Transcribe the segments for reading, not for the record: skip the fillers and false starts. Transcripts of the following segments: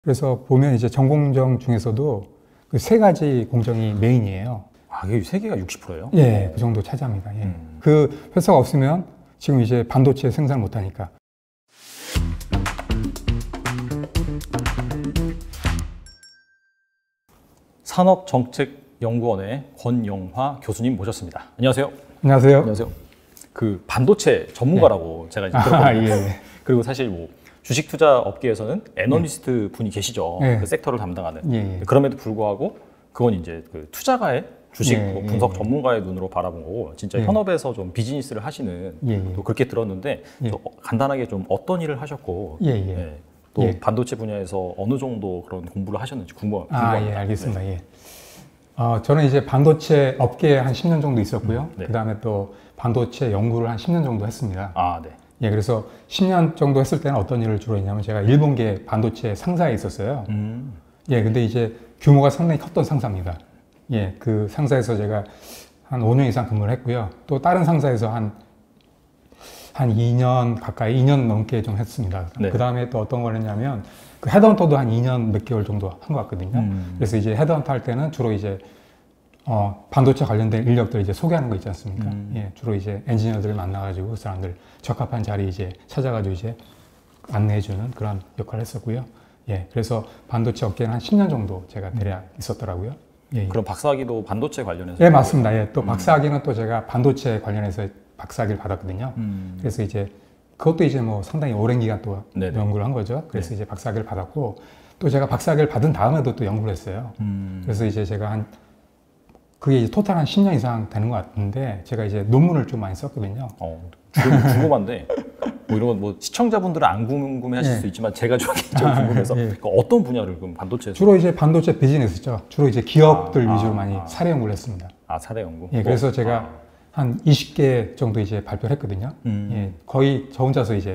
그래서 보면 이제 전공정 중에서도 그 세 가지 공정이 메인이에요. 아, 이게 세 개가 60%예요? 예, 그 정도 차지합니다. 예. 그 회사가 없으면 지금 이제 반도체 생산을 못 하니까. 산업정책연구원의 권영화 교수님 모셨습니다. 안녕하세요. 안녕하세요. 안녕하세요. 그 반도체 전문가라고 제가 이제 들었거든요. 예. 그리고 사실 뭐 주식 투자 업계에서는 애널리스트 분이 계시죠. 예. 그 섹터를 담당하는. 예. 그럼에도 불구하고 그건 이제 그 투자가의 주식 예. 뭐 분석 전문가의 눈으로 바라본 거고, 진짜 예. 현업에서 좀 비즈니스를 하시는 예. 또 그렇게 들었는데 또 간단하게 좀 어떤 일을 하셨고 또 예. 반도체 분야에서 어느 정도 그런 공부를 하셨는지 궁금합니다. 아, 예, 알겠습니다. 예. 저는 이제 반도체 업계에 한 10년 정도 있었고요. 네. 그 다음에 또 반도체 연구를 한 10년 정도 했습니다. 아, 네. 예, 그래서 10년 정도 했을 때는 어떤 일을 주로 했냐면 제가 일본계 반도체 상사에 있었어요. 예, 근데 이제 규모가 상당히 컸던 상사입니다. 예, 그 상사에서 제가 한 5년 이상 근무를 했고요. 또 다른 상사에서 한 2년 가까이, 2년 넘게 좀 했습니다. 네. 그 다음에 또 어떤 걸 했냐면 그 헤드헌터도 한 2년 몇 개월 정도 한 것 같거든요. 그래서 이제 헤드헌터 할 때는 주로 이제 반도체 관련된 인력들 이제 소개하는 거 있지 않습니까? 예, 주로 이제 엔지니어들을 만나가지고 그 사람들 적합한 자리 이제 찾아가지고 이제 안내해주는 그런 역할을 했었고요. 예, 그래서 반도체 업계는 한 10년 정도 제가 대략 있었더라고요. 예, 그럼 박사학위도 반도체 관련해서? 예, 맞습니다. 예, 또 박사학위는 또 제가 반도체 관련해서 박사학위를 받았거든요. 그래서 이제 그것도 이제 뭐 상당히 오랜 기간 또 네네. 연구를 한 거죠. 그래서 이제 박사학위를 받았고 또 제가 박사학위를 받은 다음에도 또 연구를 했어요. 그래서 이제 제가 그게 이제 토탈 한 10년 이상 되는 것 같은데 제가 이제 논문을 좀 많이 썼거든요. 궁금한데 뭐 이런 건 뭐 시청자분들은 안 궁금해하실 수 있지만 제가 좀 궁금해서 그러니까 어떤 분야를 그럼 반도체에서? 주로 이제 반도체 비즈니스죠. 주로 이제 기업들 위주로 많이 사례 연구를 했습니다. 아, 사례 연구. 예, 그래서 제가 한 20개 정도 이제 발표를 했거든요. 예, 거의 저 혼자서 이제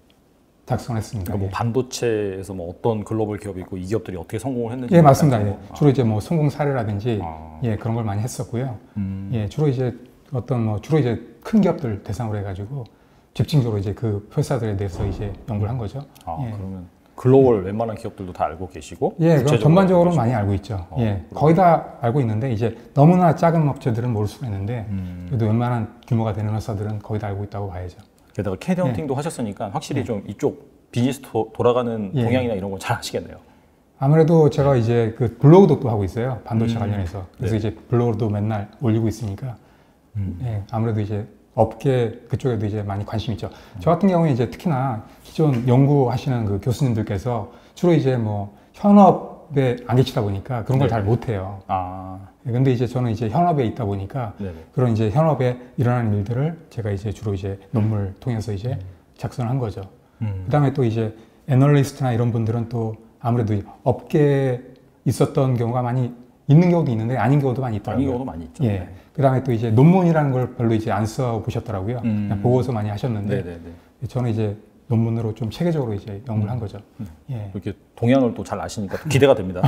작성했습니다. 그러니까 뭐 반도체에서 뭐 어떤 글로벌 기업이 있고 이 기업들이 어떻게 성공을 했는지. 예, 맞습니다. 예. 주로 이제 뭐 성공 사례라든지 예, 그런 걸 많이 했었고요. 예, 주로 이제 주로 이제 큰 기업들 대상으로 해가지고 집중적으로 이제 그 회사들에 대해서 이제 연구를 한 거죠. 예. 그러면 글로벌 웬만한 기업들도 다 알고 계시고? 예, 그럼 전반적으로 많이 알고 있죠. 예, 거의 다 알고 있는데 이제 너무나 작은 업체들은 모를 수가 있는데 그래도 웬만한 규모가 되는 회사들은 거의 다 알고 있다고 봐야죠. 게다가 캐드헌팅도 하셨으니까 확실히 좀 이쪽 비즈니스 돌아가는 동향이나 이런 걸 잘 아시겠네요. 아무래도 제가 이제 그 블로그도 또 하고 있어요. 반도체 관련해서. 그래서 이제 블로그도 맨날 올리고 있으니까 예, 아무래도 이제 업계 그쪽에도 이제 많이 관심 있죠. 저 같은 경우에 이제 특히나 기존 연구하시는 그 교수님들께서 주로 이제 뭐 현업에 안 계시다 보니까 그런 걸 잘 못해요. 근데 이제 저는 이제 현업에 있다 보니까 그런 이제 현업에 일어나는 일들을 제가 이제 주로 이제 논문을 통해서 이제 작성을 한 거죠. 그 다음에 또 이제 애널리스트나 이런 분들은 또 아무래도 업계에 있었던 경우가 많이 있는 경우도 있는데 아닌 경우도 많이 있더라고요. 아닌 경우도 많이 있죠. 예. 그 다음에 또 이제 논문이라는 걸 별로 이제 안 써보셨더라고요. 그냥 보고서 많이 하셨는데 저는 이제 논문으로 좀 체계적으로 이제 연구를 한 거죠. 예. 이렇게 동향을 또 잘 아시니까 또 기대가 됩니다.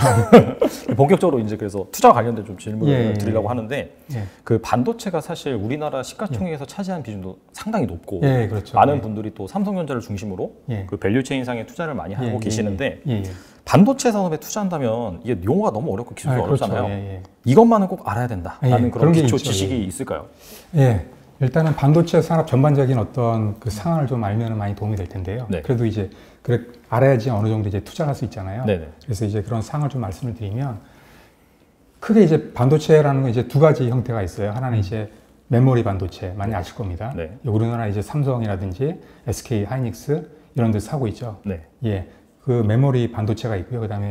본격적으로 이제 그래서 투자 관련된 좀 질문을 드리려고 하는데 그 반도체가 사실 우리나라 시가총액에서 차지한 비중도 상당히 높고 그렇죠. 많은 분들이 또 삼성전자를 중심으로 그 밸류체인상에 투자를 많이 하고 계시는데 반도체 산업에 투자한다면 이게 용어가 너무 어렵고 기술이 어렵잖아요. 그렇죠. 이것만은 꼭 알아야 된다라는 그런 기초 지식이 있을까요? 예. 일단은 반도체 산업 전반적인 어떤 그 상황을 좀 알면 많이 도움이 될 텐데요. 그래도 이제 알아야지 어느 정도 이제 투자할 수 있잖아요. 그래서 이제 그런 상황을 좀 말씀을 드리면 크게 이제 반도체라는 건 이제 두 가지 형태가 있어요. 하나는 이제 메모리 반도체 많이 아실 겁니다. 우리나라 이제 삼성이라든지 SK 하이닉스 이런 데서 사고 있죠. 예. 그 메모리 반도체가 있고요. 그다음에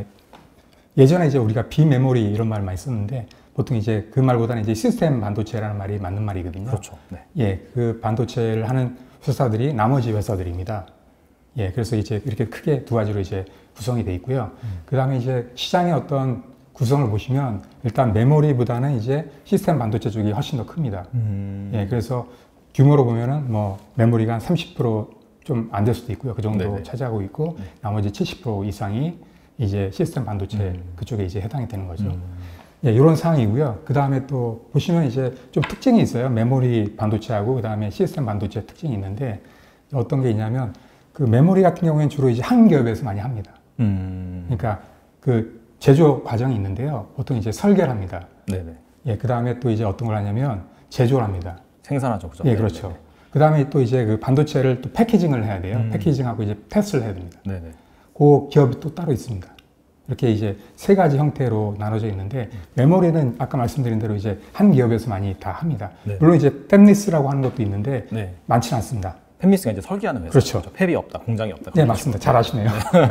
예전에 이제 우리가 비메모리 이런 말 많이 썼는데 보통 이제 그 말보다는 이제 시스템 반도체라는 말이 맞는 말이거든요. 그렇죠. 예, 그 반도체를 하는 회사들이 나머지 회사들입니다. 예, 그래서 이제 이렇게 크게 두 가지로 이제 구성이 돼 있고요. 그 다음에 이제 시장의 어떤 구성을 보시면 일단 메모리보다는 이제 시스템 반도체 쪽이 훨씬 더 큽니다. 예, 그래서 규모로 보면은 뭐 메모리가 한 30% 좀 안 될 수도 있고요. 그 정도 차지하고 있고 나머지 70% 이상이 이제 시스템 반도체 그쪽에 이제 해당이 되는 거죠. 예, 이런 상황이고요. 그 다음에 또 보시면 이제 좀 특징이 있어요. 메모리 반도체하고 그 다음에 시스템 반도체 특징이 있는데 어떤 게 있냐면 그 메모리 같은 경우에는 주로 이제 한 기업에서 많이 합니다. 그러니까 그 제조 과정이 있는데요. 보통 이제 설계를 합니다. 네네. 예, 그 다음에 또 이제 어떤 걸 하냐면 제조를 합니다. 생산하죠, 그죠? 예, 그렇죠. 그 다음에 또 이제 그 반도체를 또 패키징을 해야 돼요. 패키징하고 이제 테스트를 해야 됩니다. 네네. 그 기업이 또 따로 있습니다. 이렇게 이제 세 가지 형태로 나눠져 있는데 메모리는 아까 말씀드린 대로 이제 한 기업에서 많이 다 합니다. 네. 물론 이제 팹리스라고 하는 것도 있는데 네. 많지는 않습니다. 팹리스가 이제 설계하는 회사. 그렇죠. 팹이 없다, 공장이 없다. 네, 맞습니다. 잘 아시네요.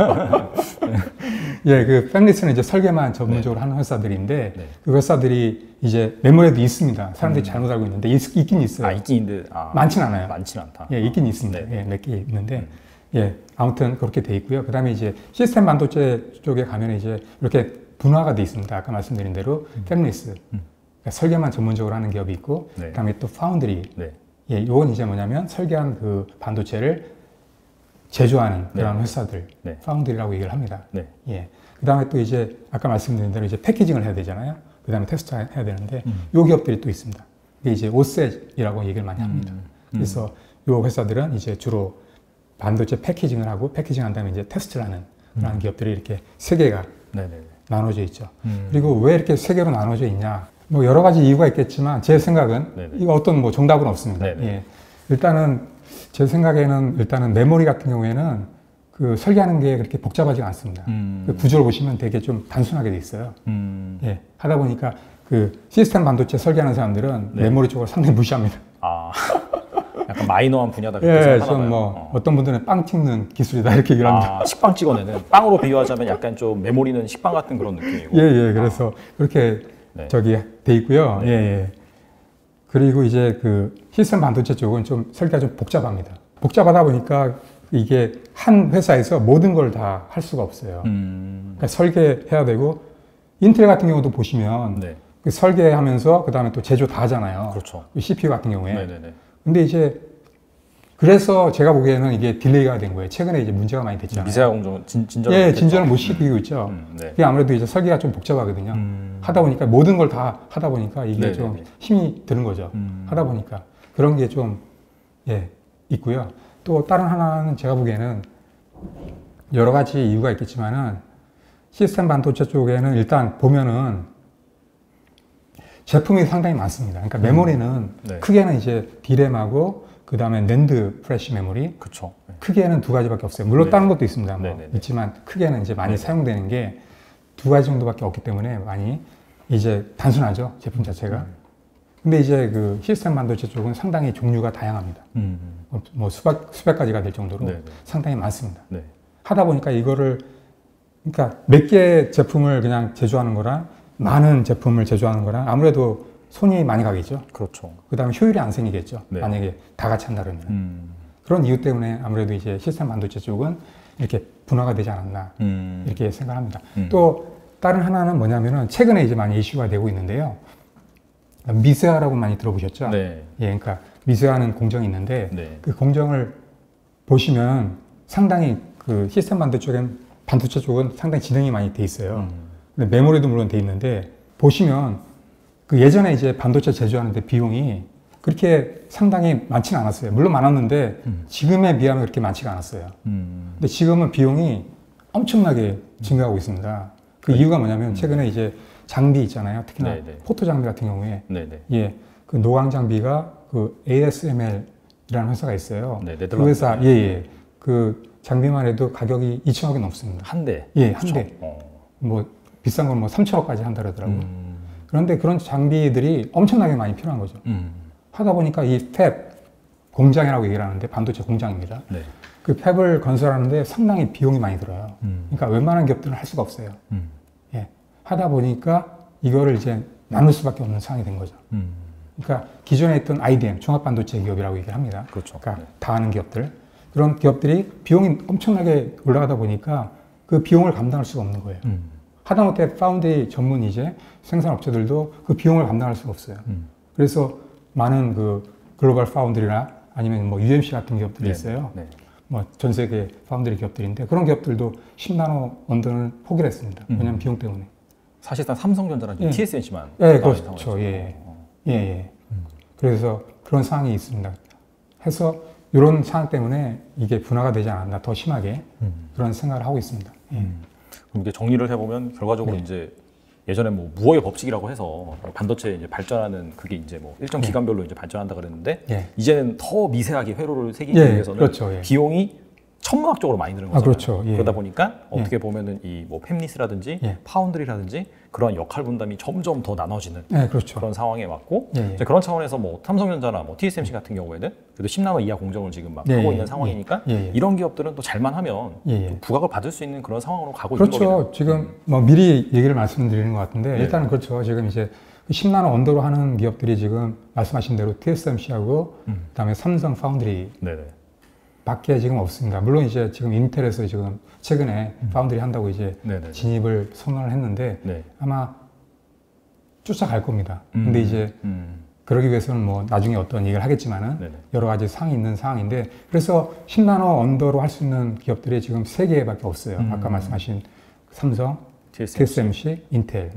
예, 그 팹리스는 이제 설계만 전문적으로 하는 회사들인데 네. 그 회사들이 이제 메모리도 있습니다. 사람들이 잘못 알고 있는데 있긴 있어요. 아, 있긴 있는데 많지는 않아요. 많지는 않다. 예, 있긴 있습니다. 네. 예, 몇 개 있는데 예, 아무튼 그렇게 돼 있고요. 그 다음에 이제 시스템 반도체 쪽에 가면 이제 이렇게 분화가 돼 있습니다. 아까 말씀드린 대로 팹리스, 그러니까 설계만 전문적으로 하는 기업이 있고, 네. 그 다음에 또 파운드리. 네. 예, 이건 이제 뭐냐면 설계한 그 반도체를 제조하는 그런 네. 회사들, 네. 파운드리라고 얘기를 합니다. 네. 예, 그 다음에 또 이제 아까 말씀드린 대로 이제 패키징을 해야 되잖아요. 그 다음에 테스트 해야 되는데, 요 기업들이 또 있습니다. 이게 이제 오셋이라고 얘기를 많이 합니다. 그래서 요 회사들은 이제 주로 반도체 패키징을 하고 패키징한 다음에 이제 테스트를 하는 그런 기업들이 이렇게 세 개가 네네. 나눠져 있죠. 그리고 왜 이렇게 세 개로 나눠져 있냐? 뭐 여러 가지 이유가 있겠지만 제 생각은 네네. 이거 어떤 뭐 정답은 없습니다. 네네. 예. 일단은 제 생각에는 일단은 메모리 같은 경우에는 그 설계하는 게 그렇게 복잡하지가 않습니다. 그 구조를 보시면 되게 좀 단순하게 돼 있어요. 예. 하다 보니까 그 시스템 반도체 설계하는 사람들은 네. 메모리 쪽을 상당히 무시합니다. 아, 약간 마이너한 분야다 그렇게 예, 생각하나 좀 봐요. 뭐 어떤 분들은 빵 찍는 기술이다 이렇게 얘기를 합니다. 아, 식빵 찍어내는 빵으로 비유하자면 약간 좀 메모리는 식빵 같은 그런 느낌이고. 예, 예. 그래서 그렇게 네. 저기 돼 있고요. 네. 예, 예. 그리고 이제 그 시스템 반도체 쪽은 좀 설계가 좀 복잡합니다. 복잡하다 보니까 이게 한 회사에서 모든 걸 다 할 수가 없어요. 그러니까 설계해야 되고 인텔 같은 경우도 보시면 네. 그 설계하면서 그 다음에 또 제조 다 하잖아요. 그렇죠. 그 CPU 같은 경우에. 네네네. 근데 이제 그래서 제가 보기에는 이게 딜레이가 된 거예요. 최근에 이제 문제가 많이 됐잖아요. 미세화 공정 진전을 예, 못했죠. 진전을 못 시키고 있죠. 네. 그게 아무래도 이제 설계가 좀 복잡하거든요. 하다 보니까 모든 걸 다 하다 보니까 이게 네네네. 좀 힘이 드는 거죠. 하다 보니까 그런 게 좀 예, 있고요. 또 다른 하나는 제가 보기에는 여러 가지 이유가 있겠지만은 시스템 반도체 쪽에는 일단 보면은 제품이 상당히 많습니다. 그러니까 메모리는 네. 크게는 이제 D램하고 그 다음에 낸드 프레시 메모리 그렇죠. 네. 크게는 두 가지밖에 없어요. 물론 네. 다른 것도 있습니다. 뭐 네네네. 있지만 크게는 이제 많이 네네. 사용되는 게 두 가지 정도밖에 없기 때문에 많이 이제 단순하죠. 제품 자체가. 근데 이제 그 시스템 반도체 쪽은 상당히 종류가 다양합니다. 뭐 수백 가지가 될 정도로 네네. 상당히 많습니다. 네. 하다 보니까 이거를 그러니까 몇 개 제품을 그냥 제조하는 거랑 많은 제품을 제조하는 거랑 아무래도 손이 많이 가겠죠. 그렇죠. 그 다음에 효율이 안 생기겠죠. 네. 만약에 다 같이 한다 그러면. 그런 이유 때문에 아무래도 이제 시스템 반도체 쪽은 이렇게 분화가 되지 않았나 이렇게 생각합니다. 또 다른 하나는 뭐냐면은 최근에 이제 많이 이슈가 되고 있는데요. 미세화라고 많이 들어보셨죠? 네. 예, 그러니까 미세화하는 공정이 있는데 네. 그 공정을 보시면 상당히 그 시스템 반도체 쪽은 상당히 진행이 많이 돼 있어요. 근데 메모리도 물론 돼 있는데 보시면 그 예전에 이제 반도체 제조하는데 비용이 그렇게 상당히 많지는 않았어요. 물론 많았는데 지금에 비하면 그렇게 많지가 않았어요. 근데 지금은 비용이 엄청나게 증가하고 있습니다. 그 이유가 뭐냐면 최근에 이제 장비 있잖아요. 특히나 네네. 포토 장비 같은 경우에 네네. 예, 그 노광 장비가 그 ASML이라는 회사가 있어요. 네, 그 네덜란드. 회사 예. 그 장비만 해도 가격이 2천억이 넘습니다. 한 대. 예, 한 그쵸? 대. 뭐 비싼 건 뭐 3천억까지 한다 그러더라고요. 그런데 그런 장비들이 엄청나게 많이 필요한 거죠. 하다 보니까 이 팹 공장이라고 얘기를 하는데 반도체 공장입니다. 네. 그 팹을 건설하는데 상당히 비용이 많이 들어요. 그러니까 웬만한 기업들은 할 수가 없어요. 예. 하다 보니까 이거를 이제 나눌 수밖에 없는 상황이 된 거죠. 그러니까 기존에 있던 IDM, 종합반도체 기업이라고 얘기를 합니다. 그렇죠. 그러니까 네. 다 하는 기업들. 그런 기업들이 비용이 엄청나게 올라가다 보니까 그 비용을 감당할 수가 없는 거예요. 하다못해 파운드리 전문 이제 생산업체들도 그 비용을 감당할 수가 없어요. 그래서 많은 그 글로벌 파운드리나 아니면 뭐 UMC 같은 기업들이 네. 있어요. 네. 뭐 전 세계 파운드리 기업들인데 그런 기업들도 10나노 원전을 포기를 했습니다. 왜냐하면 비용 때문에. 사실상 삼성전자랑 예. TSMC만. 예, 그렇죠. 예, 예, 예. 그래서 그런 상황이 있습니다. 해서 이런 상황 때문에 이게 분화가 되지 않았나 더 심하게 그런 생각을 하고 있습니다. 그럼 이게 정리를 해보면 결과적으로 이제 예전에 뭐 무어의 법칙이라고 해서 반도체 이제 발전하는 그게 이제 뭐 일정 기간별로 이제 발전한다 그랬는데 이제는 더 미세하게 회로를 새기기 위해서는 그렇죠. 비용이 천문학적으로 많이 드는 거잖아요. 그렇죠. 그러다 보니까 어떻게 보면은 이 뭐 팹리스라든지 파운드리라든지 그런 역할 분담이 점점 더 나눠지는 그렇죠. 그런 상황에 왔고 이제 그런 차원에서 뭐 삼성전자나 뭐 TSMC 같은 경우에는 그래도 10나노 이하 공정을 지금 막 하고 있는 상황이니까 이런 기업들은 또 잘만 하면 또 부각을 받을 수 있는 그런 상황으로 가고 있는 거예요. 그렇죠. 지금 뭐 미리 얘기를 말씀드리는 것 같은데 일단은 그렇죠. 지금 이제 10나노 언더로 하는 기업들이 지금 말씀하신 대로 TSMC하고 그다음에 삼성 파운드리 밖에 지금 없습니다. 물론 이제 지금 인텔에서 지금 최근에 파운드리 한다고 이제 진입을 선언을 했는데 아마 쫓아갈 겁니다. 근데 이제 그러기 위해서는 뭐 나중에 어떤 얘기를 하겠지만은 여러 가지 사항이 있는 상황인데 그래서 10나노 언더로 할 수 있는 기업들이 지금 3개밖에 없어요. 아까 말씀하신 삼성, TSMC, 인텔.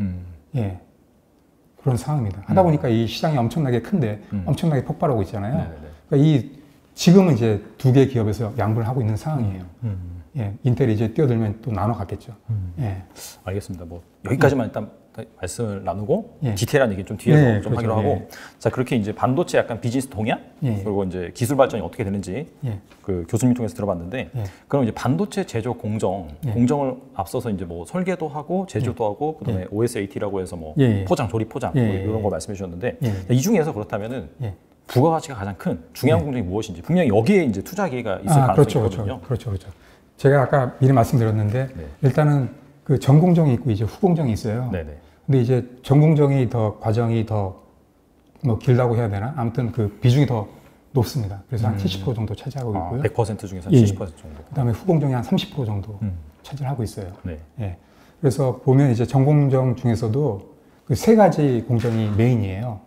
그런 상황입니다. 하다 보니까 이 시장이 엄청나게 큰데 엄청나게 폭발하고 있잖아요. 그러니까 지금은 이제 2개 기업에서 양분을 하고 있는 상황이에요. 인텔이 이제 뛰어들면 또 나눠 갔겠죠. 알겠습니다. 뭐 여기까지만 일단 말씀을 나누고 디테일한 얘기 좀 뒤에서 좀 하기로 하고 자 그렇게 이제 반도체 약간 비즈니스 동향 그리고 이제 기술 발전이 어떻게 되는지 그 교수님 통해서 들어봤는데 그럼 이제 반도체 제조 공정을 앞서서 이제 뭐 설계도 하고 제조도 하고 그다음에 OSAT라고 해서 뭐 포장 조립 포장 뭐 이런 거 말씀해 주셨는데 이 중에서 그렇다면은 부가가치가 가장 큰 중요한 공정이 무엇인지 분명히 여기에 이제 투자 기회가 있을 가능성이 있거든요. 그렇죠. 제가 아까 미리 말씀드렸는데 일단은 그 전공정이 있고 이제 후공정이 있어요. 근데 이제 전공정이 더 과정이 더 뭐 길다고 해야 되나? 아무튼 그 비중이 더 높습니다. 그래서 한 70% 정도 차지하고 있고요. 100% 중에서 70% 정도. 그다음에 후공정이 한 30% 정도 차지하고 있어요. 그래서 보면 이제 전공정 중에서도 그 3가지 공정이 메인이에요.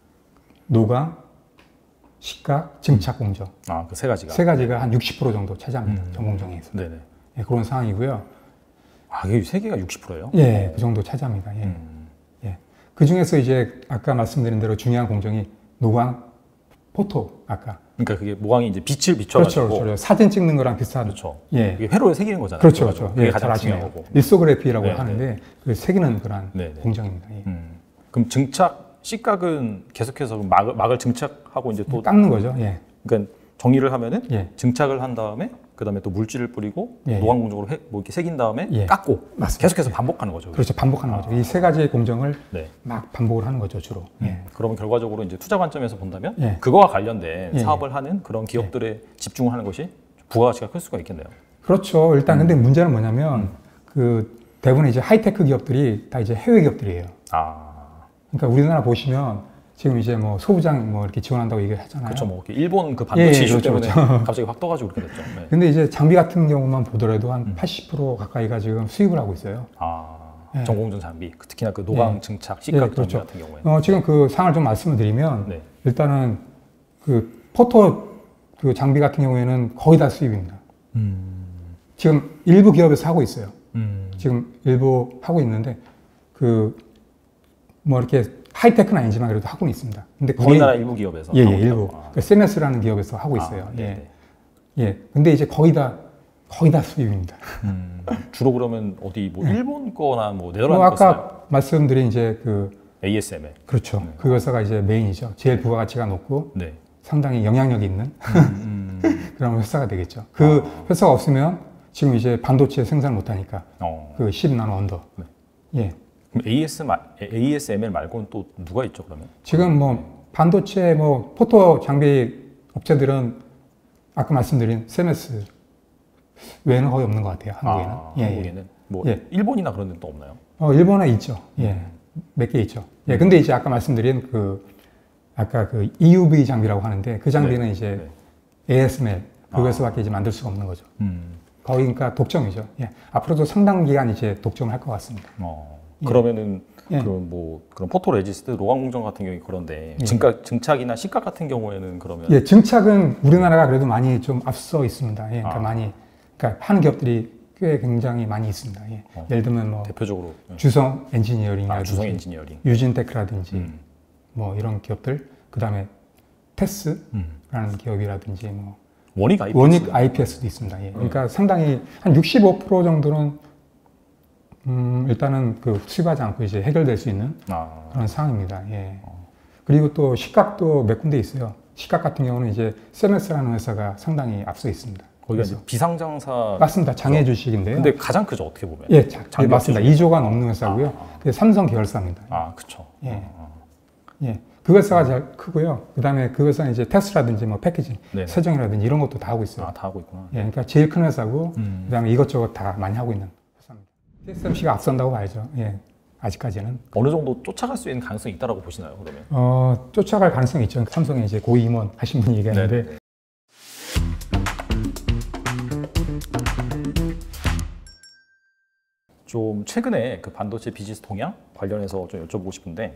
노광, 식각, 증착 공정. 그 3가지가. 3가지가 한 60% 정도 차지합니다. 전공정에서. 그런 상황이고요. 이게 3개가 60%예요? 그 정도 차지합니다. 그 중에서 이제 아까 말씀드린 대로 중요한 공정이 노광, 포토, 아까. 그러니까 그게 모광이 이제 빛을 비춰가지고. 그렇죠. 사진 찍는 거랑 비슷한. 이게 회로를 새기는 거잖아요. 그렇죠. 그게 가장 중요한 거고. 리소그래피라고 하는데 그 새기는 그런 공정입니다. 그럼 증착, 식각은 계속해서 막을 증착하고 이제 또 깎는 거죠. 그러니까 정리를 하면은 증착을 한 다음에 그다음에 또 물질을 뿌리고 노광 공정으로 뭐 이렇게 새긴 다음에 깎고 계속해서 반복하는 거죠. 그렇죠. 반복하는 거죠. 이 3가지의 공정을 막 반복을 하는 거죠, 주로. 그러면 결과적으로 이제 투자 관점에서 본다면 그거와 관련된 사업을 하는 그런 기업들에 집중을 하는 것이 부가가치가 클 수가 있겠네요. 그렇죠. 일단 근데 문제는 뭐냐면 그 대부분 이제 하이테크 기업들이 다 이제 해외 기업들이에요. 그러니까 우리나라 보시면 지금 이제 뭐 소부장 뭐 이렇게 지원한다고 얘기를 하잖아요. 그렇죠. 뭐 일본 그 반도체 이슈 때문에 갑자기 확 떠가지고 그렇게 됐죠. 근데 이제 장비 같은 경우만 보더라도 한 80% 가까이가 지금 수입을 하고 있어요. 전공정 장비, 특히나 그 노광 증착, 식각 장비 같은 경우에. 지금 그 상황을 좀 말씀을 드리면 일단은 그 포토 그 장비 같은 경우에는 거의 다 수입입니다. 지금 일부 기업에서 하고 있어요. 지금 일부 하고 있는데 그 뭐 이렇게 하이테크는 아니지만 그래도 하고는 있습니다. 근데 거의 우리나라 일부 기업에서 일부 그 세메스라는 기업에서 하고 있어요. 근데 이제 거의 다 수입입니다. 주로 그러면 어디 뭐 일본 거나 뭐 네덜란드 거 아까 말씀드린 이제 그 ASML 그렇죠. 그 회사가 이제 메인이죠. 제일 부가가치가 높고 상당히 영향력이 있는 그런 회사가 되겠죠. 그 회사가 없으면 지금 이제 반도체 생산 못 하니까 그 10나노 언더. 그럼 ASML 말고는 또 누가 있죠, 그러면? 지금 뭐 반도체 뭐 포토 장비 업체들은 아까 말씀드린 세메스 외에는 거의 없는 것 같아요. 한국에는. 한국에는 뭐 일본이나 그런 데는 또 없나요? 일본에 있죠. 몇 개 있죠. 근데 이제 아까 말씀드린 그 아까 그 EUV 장비라고 하는데 그 장비는 이제 ASML 그 회사밖에 이제 만들 수가 없는 거죠. 거의 그러니까 독점이죠. 앞으로도 상당 기간 이제 독점을 할 것 같습니다. 그러면은 그런 포토레지스트 노광 공정 같은 경우에 그런데 증착이나 식각 같은 경우에는 그러면 증착은 우리나라가 그래도 많이 좀 앞서 있습니다. 그러니까 하는 기업들이 꽤 굉장히 많이 있습니다. 예를 들면 뭐 대표적으로 주성 엔지니어링이라든지 주성 엔지니어링, 유진테크라든지 뭐 이런 기업들, 그다음에 테스라는 기업이라든지 뭐 원익 IPS도 있습니다. 그러니까 상당히 한 65% 정도는 일단은 그 수입하지 않고 이제 해결될 수 있는 그런 상황입니다. 예. 그리고 또 시각도 몇 군데 있어요. 시각 같은 경우는 이제 세메스라는 회사가 상당히 앞서 있습니다. 거기가 이제 비상장사 맞습니다. 장애 주식인데요. 근데 가장 크죠 어떻게 보면. 예, 예 맞습니다. 2조가 넘는 회사고요. 삼성 계열사입니다. 그렇죠. 예, 예, 그 회사가 제일 크고요. 그다음에 그 회사는 이제 텍스라든지 뭐 패키징, 네. 세정이라든지 이런 것도 다 하고 있어요. 다 하고 있구나. 예, 그러니까 제일 큰 회사고 그다음에 이것저것 다 많이 하고 있는 회사입니다. TSMC가 앞선다고 봐야죠. 예. 아직까지는 어느 정도 쫓아갈 수 있는 가능성이 있다고 보시나요? 그러면 쫓아갈 가능성이 있죠. 삼성에 이제 고위 임원 하신 분이 얘기하는데 네네. 좀 최근에 그 반도체 비즈니스 동향 관련해서 좀 여쭤보고 싶은데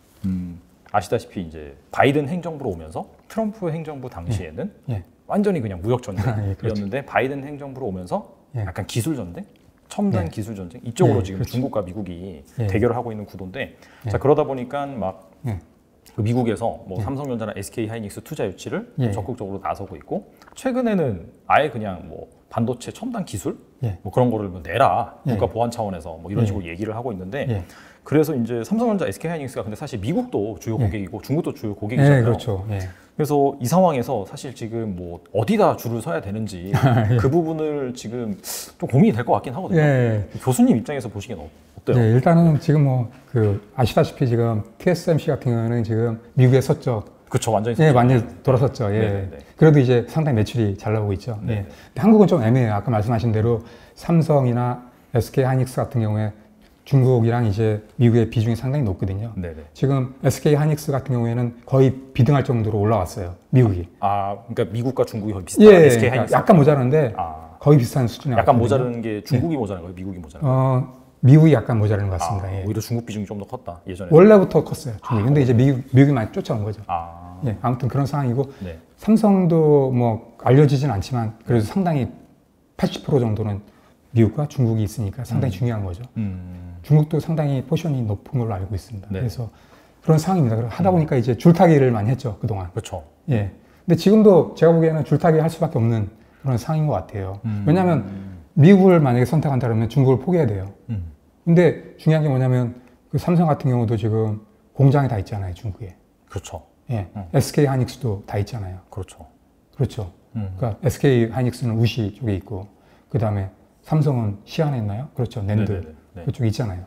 아시다시피 이제 바이든 행정부로 오면서 트럼프 행정부 당시에는 완전히 그냥 무역 전쟁이었는데 그렇죠. 바이든 행정부로 오면서 약간 기술 전쟁. 첨단 기술 전쟁 이쪽으로 지금 그렇지. 중국과 미국이 대결을 하고 있는 구도인데 자 그러다 보니까 막 그 미국에서 뭐 삼성전자나 SK 하이닉스 투자 유치를 적극적으로 나서고 있고 최근에는 아예 그냥 뭐 반도체 첨단 기술 뭐 그런 거를 뭐 내라 국가 보안 차원에서 뭐 이런 식으로 얘기를 하고 있는데 그래서 이제 삼성전자, SK 하이닉스가 근데 사실 미국도 주요 고객이고 중국도 주요 고객이잖아요. 그렇죠. 그래서 이 상황에서 사실 지금 뭐 어디다 줄을 서야 되는지 그 부분을 지금 좀 고민이 될 것 같긴 하거든요. 교수님 입장에서 보시기엔 어때요? 일단은 지금 뭐 그 아시다시피 지금 TSMC 같은 경우는 지금 미국에 섰죠. 그렇죠, 완전히. 완전히 돌아섰죠. 그래도 이제 상당히 매출이 잘 나오고 있죠. 근데 한국은 좀 애매해요. 아까 말씀하신 대로 삼성이나 SK 하이닉스 같은 경우에 중국이랑 이제 미국의 비중이 상당히 높거든요. 지금 SK 하이닉스 같은 경우에는 거의 비등할 정도로 올라왔어요. 미국이. 그러니까 미국과 중국이 거의 비슷한 SK 하이닉스. 약간 모자란데 거의 비슷한 수준에 약간 모자르는 게 중국이 모자란 거예요? 미국이 모자란 거예요? 미국이 약간 모자라는 것 같습니다. 오히려 중국 비중이 좀 더 컸다 예전에. 원래부터 컸어요. 중국이. 근데 이제 미국이 많이 쫓아온 거죠. 아무튼 그런 상황이고 삼성도 뭐 알려지진 않지만 그래도 상당히 80% 정도는 미국과 중국이 있으니까 상당히 중요한 거죠. 중국도 상당히 포지션이 높은 걸로 알고 있습니다. 그래서 그런 상황입니다. 하다 보니까 이제 줄타기를 많이 했죠, 그동안. 그렇죠. 근데 지금도 제가 보기에는 줄타기 할 수밖에 없는 그런 상황인 것 같아요. 왜냐하면 미국을 만약에 선택한다 그러면 중국을 포기해야 돼요. 근데 중요한 게 뭐냐면 그 삼성 같은 경우도 지금 공장이 다 있잖아요, 중국에. 그렇죠. SK 하이닉스도 다 있잖아요. 그렇죠. 그러니까 SK 하이닉스는 우시 쪽에 있고 그 다음에 삼성은 시안에 있나요? 그렇죠. 낸드 그쪽에 있잖아요.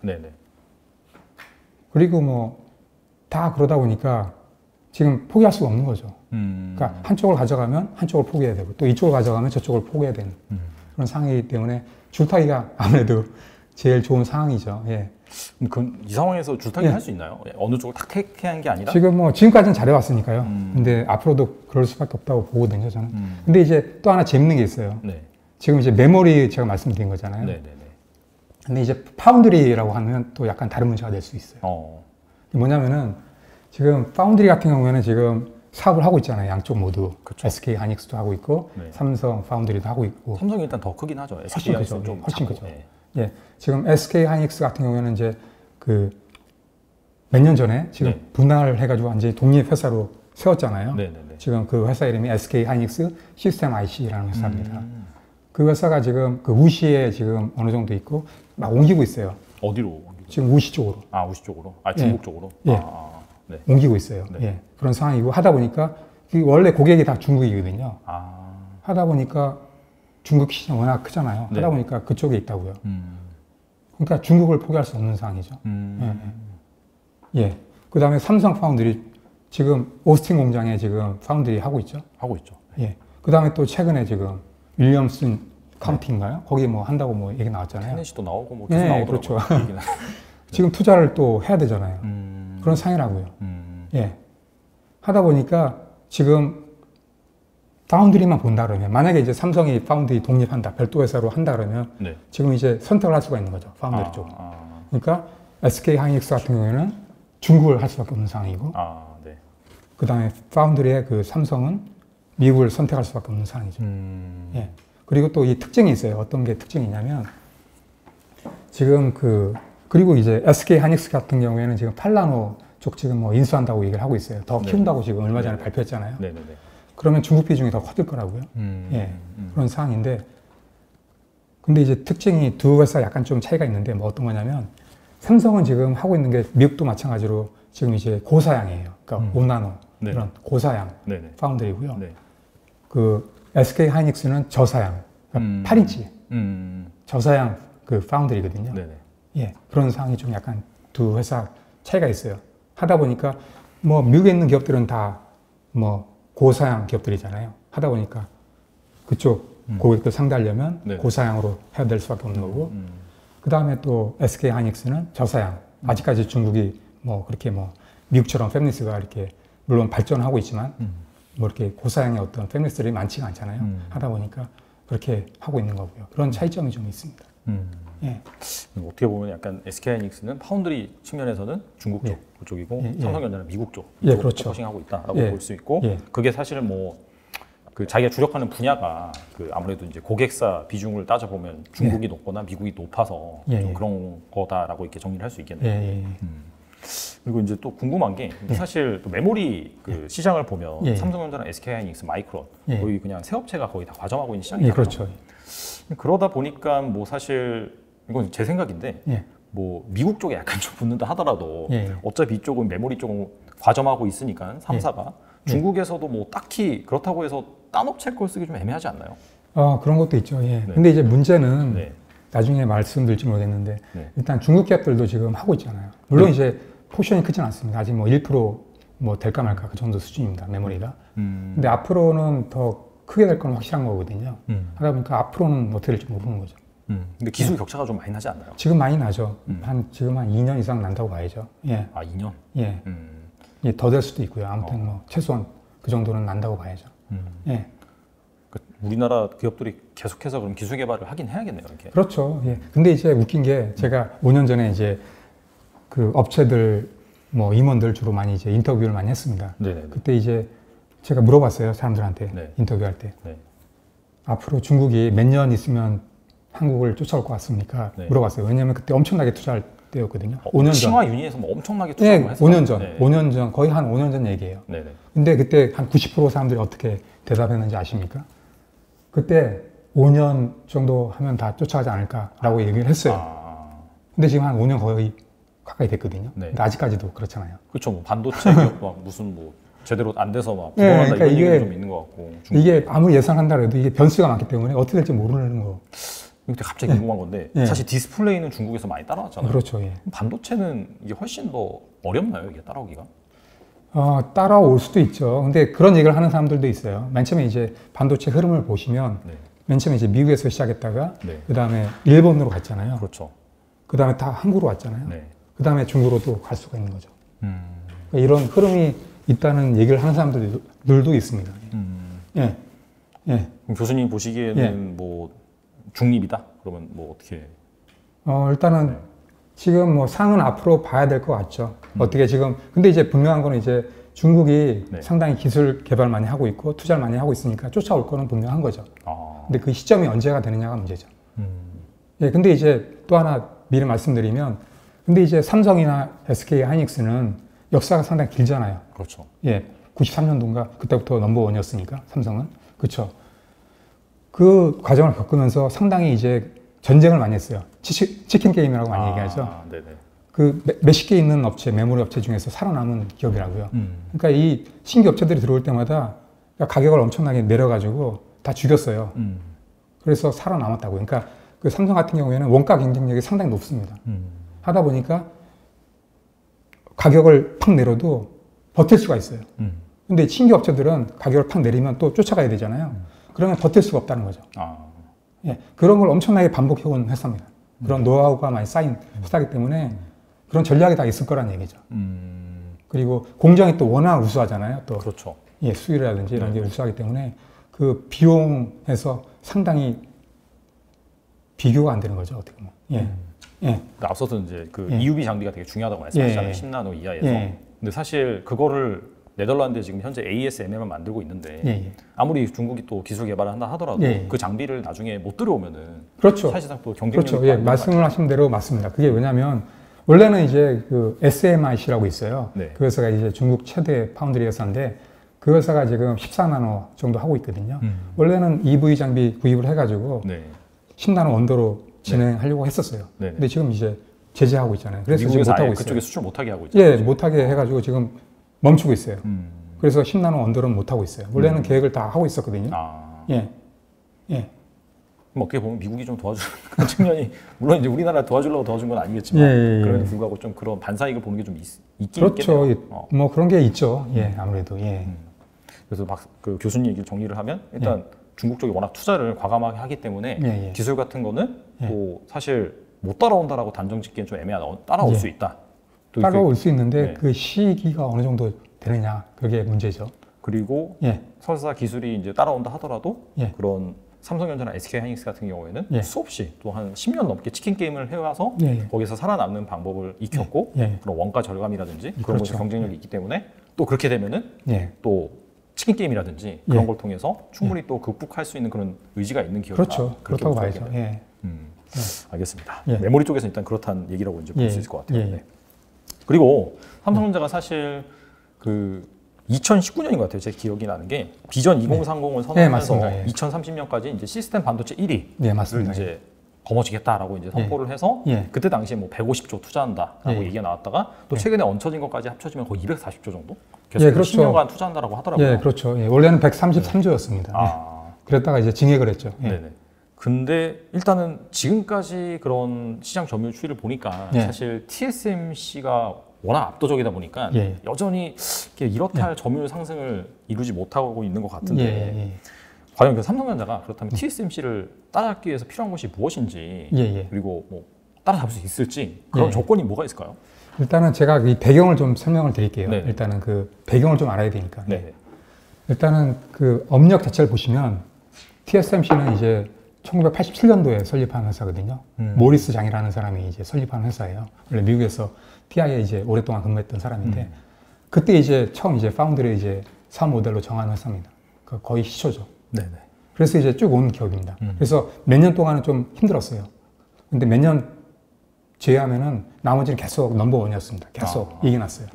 그리고 뭐 다 그러다 보니까 지금 포기할 수가 없는 거죠. 그러니까 한쪽을 가져가면 한쪽을 포기해야 되고 또 이쪽을 가져가면 저쪽을 포기해야 되는 그런 상황이기 때문에 줄타기가 아무래도 제일 좋은 상황이죠. 그럼 이 상황에서 줄타기 할 수 있나요? 어느 쪽을 딱 택한 게 아니라? 지금 뭐 지금까지는 잘해왔으니까요. 근데 앞으로도 그럴 수밖에 없다고 보거든요, 저는. 근데 이제 또 하나 재밌는 게 있어요. 지금 이제 메모리 제가 말씀드린 거잖아요. 근데 이제 파운드리라고 하면 또 약간 다른 문제가 될 수 있어요. 뭐냐면은 지금 파운드리 같은 경우에는 지금 사업을 하고 있잖아요. 양쪽 모두. 그쵸. SK 하이닉스도 하고 있고 삼성 파운드리도 하고 있고. 삼성이 일단 더 크긴 하죠. 훨씬 크죠. 훨씬 크죠. 지금 SK 하이닉스 같은 경우에는 이제 그 몇 년 전에 지금 분할을 해가지고 완전히 독립 회사로 세웠잖아요. 지금 그 회사 이름이 SK 하이닉스 시스템 IC라는 회사입니다. 그 회사가 지금 그 우시에 지금 어느 정도 있고 막 옮기고 있어요. 어디로? 지금 우시 쪽으로. 우시 쪽으로? 중국 쪽으로? 옮기고 있어요. 그런 상황이고 하다 보니까 원래 고객이 다 중국이거든요. 하다 보니까 중국 시장 워낙 크잖아요. 하다 보니까 그쪽에 있다고요. 그러니까 중국을 포기할 수 없는 상황이죠. 그 다음에 삼성 파운드리 지금 오스틴 공장에 지금 파운드리 하고 있죠. 하고 있죠. 그 다음에 또 최근에 지금 윌리엄슨 카운티인가요? 거기 뭐 한다고 뭐 얘기 나왔잖아요. 테네시도 나오고 뭐 계속 나오더라고요. 그렇죠. 지금 투자를 또 해야 되잖아요. 그런 상황이라고요. 하다 보니까 지금 파운드리만 본다 그러면 만약에 이제 삼성이 파운드리 독립한다, 별도 회사로 한다 그러면 지금 이제 선택을 할 수가 있는 거죠. 파운드리 쪽. 그러니까 SK 하이닉스 같은 경우에는 중국을 할 수밖에 없는 상황이고, 그 다음에 파운드리의 그 삼성은 미국을 선택할 수밖에 없는 상황이죠. 그리고 또 이 특징이 있어요. 어떤 게 특징이냐면 지금 그리고 이제 SK 하이닉스 같은 경우에는 지금 8나노 쪽 지금 뭐 인수한다고 얘기를 하고 있어요. 더 키운다고 지금 얼마 전에 발표했잖아요. 그러면 중국 비중이 더 커질 거라고요. 그런 상황인데 근데 이제 특징이 두 회사 약간 좀 차이가 있는데 뭐 어떤 거냐면 삼성은 지금 하고 있는 게 미국도 마찬가지로 지금 이제 고사양이에요. 그러니까 5나노 네. 이런 고사양 네네. 파운드리고요. 네. 그 SK 하이닉스는 저사양, 그러니까 8인치 저사양 그 파운드리거든요. 네네. 예, 그런 상황이 좀 약간 두 회사 차이가 있어요. 하다 보니까 뭐 미국에 있는 기업들은 다 뭐 고사양 기업들이잖아요. 하다 보니까 그쪽 고객들 상대하려면 네. 고사양으로 해야 될 수밖에 없는 거고, 그 다음에 또 SK 하이닉스는 저사양. 아직까지 중국이 뭐 그렇게 뭐 미국처럼 팹리스가 이렇게 물론 발전하고 있지만 뭐 이렇게 고사양의 어떤 팹리스들이 많지가 않잖아요. 하다 보니까 그렇게 하고 있는 거고요. 그런 차이점이 좀 있습니다. 예. 어떻게 보면 약간 SK하이닉스는 파운드리 측면에서는 중국 쪽 예. 그쪽이고 예. 삼성전자는 미국 쪽 예, 이쪽으로 그렇죠. 포커싱하고 있다라고 예. 볼 수 있고 예. 그게 사실은 뭐 그 자기가 주력하는 분야가 그 아무래도 이제 고객사 비중을 따져 보면 중국이 높거나 미국이 높아서 예. 좀 그런 거다라고 이렇게 정리를 할 수 있겠네요. 예. 그리고 이제 또 궁금한 게 사실 또 메모리 그 시장을 보면 예. 삼성전자나 SK하이닉스, 마이크론 예. 거의 그냥 새 업체가 거의 다 과점하고 있는 시장이잖아요. 예, 그렇죠. 그러다 보니까 뭐 사실 이건 제 생각인데 예. 뭐 미국 쪽에 약간 좀 붙는다 하더라도 예. 어차피 이쪽은 메모리 쪽은 과점하고 있으니까 3사가 중국에서도 뭐 딱히 그렇다고 해서 딴 업체 걸 쓰기 좀 애매하지 않나요? 그런 것도 있죠. 예. 네. 근데 이제 문제는 네. 나중에 말씀드릴지 모르겠는데 네. 일단 중국 기업들도 지금 하고 있잖아요. 물론 이제 포션이 크진 않습니다. 아직 뭐 1%뭐 될까 말까 그 정도 수준입니다. 메모리가. 근데 앞으로는 더 크게 될 건 확실한 거거든요. 하다 보니까 앞으로는 어떻게 될지 모르는 거죠. 근데 기술 격차가 좀 많이 나지 않나요? 지금 많이 나죠. 지금 한 2년 이상 난다고 봐야죠. 예. 아 2년? 예. 예, 더 될 수도 있고요. 아무튼 뭐 최소한 그 정도는 난다고 봐야죠. 예. 그러니까 우리나라 기업들이 계속해서 그럼 기술 개발을 하긴 해야겠네요. 이렇게. 그렇죠. 예. 근데 이제 웃긴 게 제가 5년 전에 이제 그 업체들 뭐 임원들 주로 많이 이제 인터뷰를 많이 했습니다. 네네네. 그때 이제 제가 물어봤어요. 사람들한테 네. 인터뷰할 때. 네. 앞으로 중국이 몇 년 있으면 한국을 쫓아올 것 같습니까? 네. 물어봤어요. 왜냐하면 그때 엄청나게 투자할 때였거든요. 5년 전. 칭화 유니에서 뭐 엄청나게 네, 투자를 했어요. 5년 전. 네. 5년 전. 거의 한 5년 전 얘기예요. 네네. 근데 그때 한 90% 사람들이 어떻게 대답했는지 아십니까? 그때 5년 정도 하면 다 쫓아가지 않을까라고 얘기를 했어요. 근데 지금 한 5년 거의 가까이 됐거든요. 네. 근데 아직까지도 그렇잖아요. 그렇죠. 뭐 반도체 기업도 막 무슨 뭐 제대로 안 돼서 막 네, 부도난다 그러니까 이런 이게- 얘기도 좀 있는 것 같고. 이게 아무리 예상한다 해도 이게 변수가 많기 때문에 어떻게 될지 모르는 거. 근데 갑자기 궁금한 건데 네. 사실 디스플레이는 중국에서 많이 따라왔잖아요. 그렇죠. 예. 반도체는 이게 훨씬 더 어렵나요? 이게 따라오기가? 따라올 수도 있죠. 근데 그런 얘기를 하는 사람들도 있어요. 맨 처음에 이제 반도체 흐름을 보시면 네. 맨 처음에 이제 미국에서 시작했다가 네. 그 다음에 일본으로 갔잖아요. 그렇죠. 그 다음에 다 한국으로 왔잖아요. 네. 그 다음에 중국으로 또 갈 수가 있는 거죠. 그러니까 이런 흐름이 있다는 얘기를 하는 사람들도 있습니다. 예. 예. 그럼 교수님 보시기에는 뭐 중립이다? 그러면 뭐 어떻게? 일단은 네. 지금 뭐 상은 앞으로 봐야 될 것 같죠. 어떻게 지금, 근데 이제 분명한 거는 이제 중국이 네. 상당히 기술 개발 많이 하고 있고 투자를 많이 하고 있으니까 쫓아올 거는 분명한 거죠. 근데 그 시점이 언제가 되느냐가 문제죠. 예, 근데 이제 또 하나 미리 말씀드리면, 근데 이제 삼성이나 SK 하이닉스는 역사가 상당히 길잖아요. 그렇죠. 예, 93년도인가 그때부터 넘버원이었으니까 삼성은 그렇죠. 그 과정을 겪으면서 상당히 이제 전쟁을 많이 했어요. 치킨 게임이라고 많이 얘기하죠. 네네. 그 몇십 개 있는 업체, 메모리 업체 중에서 살아남은 기업이라고요. 그러니까 이 신규 업체들이 들어올 때마다 가격을 엄청나게 내려가지고 다 죽였어요. 그래서 살아남았다고. 그러니까 그 삼성 같은 경우에는 원가 경쟁력이 상당히 높습니다. 하다 보니까 가격을 팍 내려도 버틸 수가 있어요. 근데 신규 업체들은 가격을 팍 내리면 또 쫓아가야 되잖아요. 그러면 버틸 수가 없다는 거죠. 예, 그런 걸 엄청나게 반복해온 회사입니다. 그런 노하우가 많이 쌓인 회사이기 때문에 그런 전략이 다 있을 거란 얘기죠. 그리고 공정이 또 워낙 우수하잖아요. 또 그렇죠. 예, 수율이라든지 이런 게 우수하기 때문에 그 비용에서 상당히 비교가 안 되는 거죠. 어떻게 보면. 예. 예. 그러니까 앞서서 이제 그 예. EUV 장비가 되게 중요하다고 말씀하셨잖아요. 예. 10나노 이하에서. 예. 근데 사실 그거를 네덜란드에 지금 현재 ASML만 만들고 있는데 예. 아무리 중국이 또 기술 개발을 한다 하더라도 예. 그 장비를 나중에 못 들어오면은 그렇죠. 사실상 또 경쟁력이 그렇죠. 예, 말씀을 하신 대로 맞습니다. 그게 왜냐하면 원래는 이제 그 SMIC라고 있어요. 네. 그 회사가 이제 중국 최대 파운드리 회사인데 그 회사가 지금 14나노 정도 하고 있거든요. 원래는 EV 장비 구입을 해가지고 네. 10나노 원더로 진행하려고 했었어요. 네네. 근데 지금 이제 제재하고 있잖아요. 그래서 지금 못하고 있어요. 그쪽에 수출 못하게 하고 있죠. 예, 못하게 해가지고 지금 멈추고 있어요. 그래서 10나노 원더는 못하고 있어요. 원래는 계획을 다 하고 있었거든요. 예. 예. 어떻게 보면 미국이 좀 도와주는 그런 측면이 물론 이제 우리나라 도와주려고 도와준 건 아니겠지만 그럼에도 불구하고 좀 그런 반사이익을 보는 게 좀 있긴 그렇죠. 있겠네요. 뭐 그런 게 있죠. 예, 아무래도 예. 그래서 막 그 교수님 얘기를 정리를 하면 일단 중국 쪽이 워낙 투자를 과감하게 하기 때문에 기술 같은 거는 또 사실 못 따라온다라고 단정 짓기엔 좀 애매하다. 따라올 수 있다. 따라올 수 있는데 그 시기가 어느 정도 되느냐 그게 문제죠. 그리고 설사 기술이 이제 따라온다 하더라도 그런 삼성전자나 SK하이닉스 같은 경우에는 수없이 또 한 10년 넘게 치킨 게임을 해와서 거기서 살아남는 방법을 익혔고 그런 원가 절감이라든지 그런 것에 경쟁력이 있기 때문에 또 그렇게 되면은 또 치킨 게임이라든지 그런 걸 통해서 충분히 또 극복할 수 있는 그런 의지가 있는 기업이다. 그렇죠. 그렇다고 봐야죠. 알겠습니다. 메모리 쪽에서 일단 그렇다는 얘기라고 이제 볼 수 있을 것 같아요. 그리고 삼성전자가 사실 그 2019년인 것 같아요. 제 기억이 나는 게 비전 2030을 선언하면서 2030년까지 이제 시스템 반도체 1위를 이제 거머쥐겠다라고 이제 선포를 해서 그때 당시에 뭐 150조 투자한다라고 얘기가 나왔다가 또 최근에 얹혀진 것까지 합쳐지면 거의 240조 정도 계속 그렇죠. 10년간 투자한다라고 하더라고요. 예, 그렇죠. 원래는 133조였습니다. 그랬다가 이제 증액을 했죠. 네네. 근데 일단은 지금까지 그런 시장 점유율 추이를 보니까 사실 TSMC가 워낙 압도적이다 보니까 여전히 이렇다 할 점유율 상승을 이루지 못하고 있는 것 같은데 과연 그 삼성전자가 그렇다면 TSMC를 따라잡기 위해서 필요한 것이 무엇인지 그리고 뭐 따라잡을 수 있을지 그런 조건이 뭐가 있을까요? 일단은 제가 이 배경을 좀 설명을 드릴게요. 일단은 그 배경을 좀 알아야 되니까. 일단은 그 업력 자체를 보시면 TSMC는 이제 1987년도에 설립한 회사거든요. 모리스 장이라는 사람이 이제 설립한 회사예요. 원래 미국에서 TI에 이제 오랫동안 근무했던 사람인데 그때 이제 처음 이제 파운드를 이제 사업 모델로 정한 회사입니다. 거의 시초죠. 그래서 이제 쭉 온 기업입니다. 그래서 몇 년 동안은 좀 힘들었어요. 근데 몇 년 제외하면은 나머지는 계속 넘버원이었습니다. 계속 이겨났어요.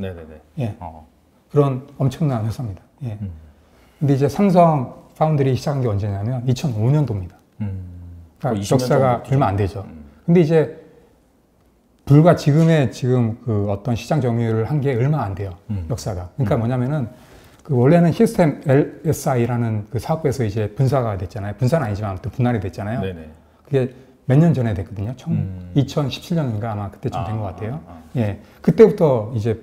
그런 엄청난 회사입니다. 근데 이제 삼성 파운드리 시작한 게 언제냐면 2005년도입니다. 그러니까 역사가 얼마 안 되죠. 근데 이제 불과 지금 그 어떤 시장 점유율을 한 게 얼마 안 돼요. 역사가. 그러니까 뭐냐면은 그 원래는 시스템 LSI라는 그 사업부에서 이제 분사가 됐잖아요. 분사는 아니지만 아무튼 분할이 됐잖아요. 그게 몇 년 전에 됐거든요. 2017년인가 아마 그때쯤 된 것 같아요. 그때부터 이제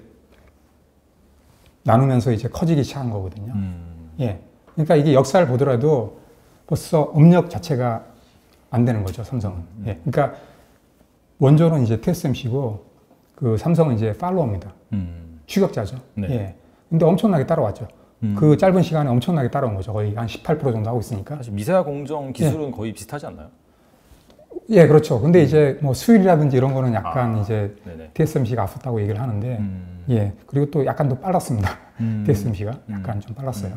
나누면서 이제 커지기 시작한 거거든요. 그러니까 이게 역사를 보더라도 벌써 업력 자체가 안 되는 거죠, 삼성은. 그러니까 원조는 이제 TSMC고 그 삼성은 이제 팔로워입니다. 추격자죠. 근데 엄청나게 따라왔죠. 그 짧은 시간에 엄청나게 따라온 거죠. 거의 한 18% 정도 하고 있으니까. 사실 미세화 공정 기술은 거의 비슷하지 않나요? 그렇죠. 근데 이제 뭐 수율이라든지 이런 거는 약간 이제 TSMC가 앞섰다고 얘기를 하는데, 그리고 또 약간 더 빨랐습니다. TSMC가 약간 좀 빨랐어요.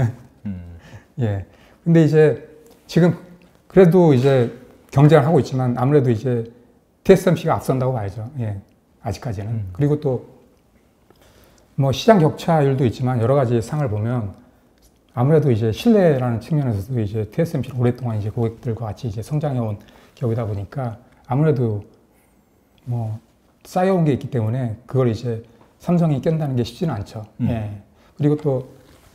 근데 이제 지금 그래도 이제 경쟁을 하고 있지만 아무래도 이제 TSMC가 앞선다고 봐야죠. 아직까지는. 그리고 또 뭐 시장 격차율도 있지만 여러 가지 상을 보면 아무래도 이제 신뢰라는 측면에서도 이제 TSMC를 오랫동안 이제 고객들과 같이 이제 성장해온 기업이다 보니까 아무래도 뭐 쌓여온 게 있기 때문에 그걸 이제 삼성이 깬다는 게 쉽지는 않죠. 그리고 또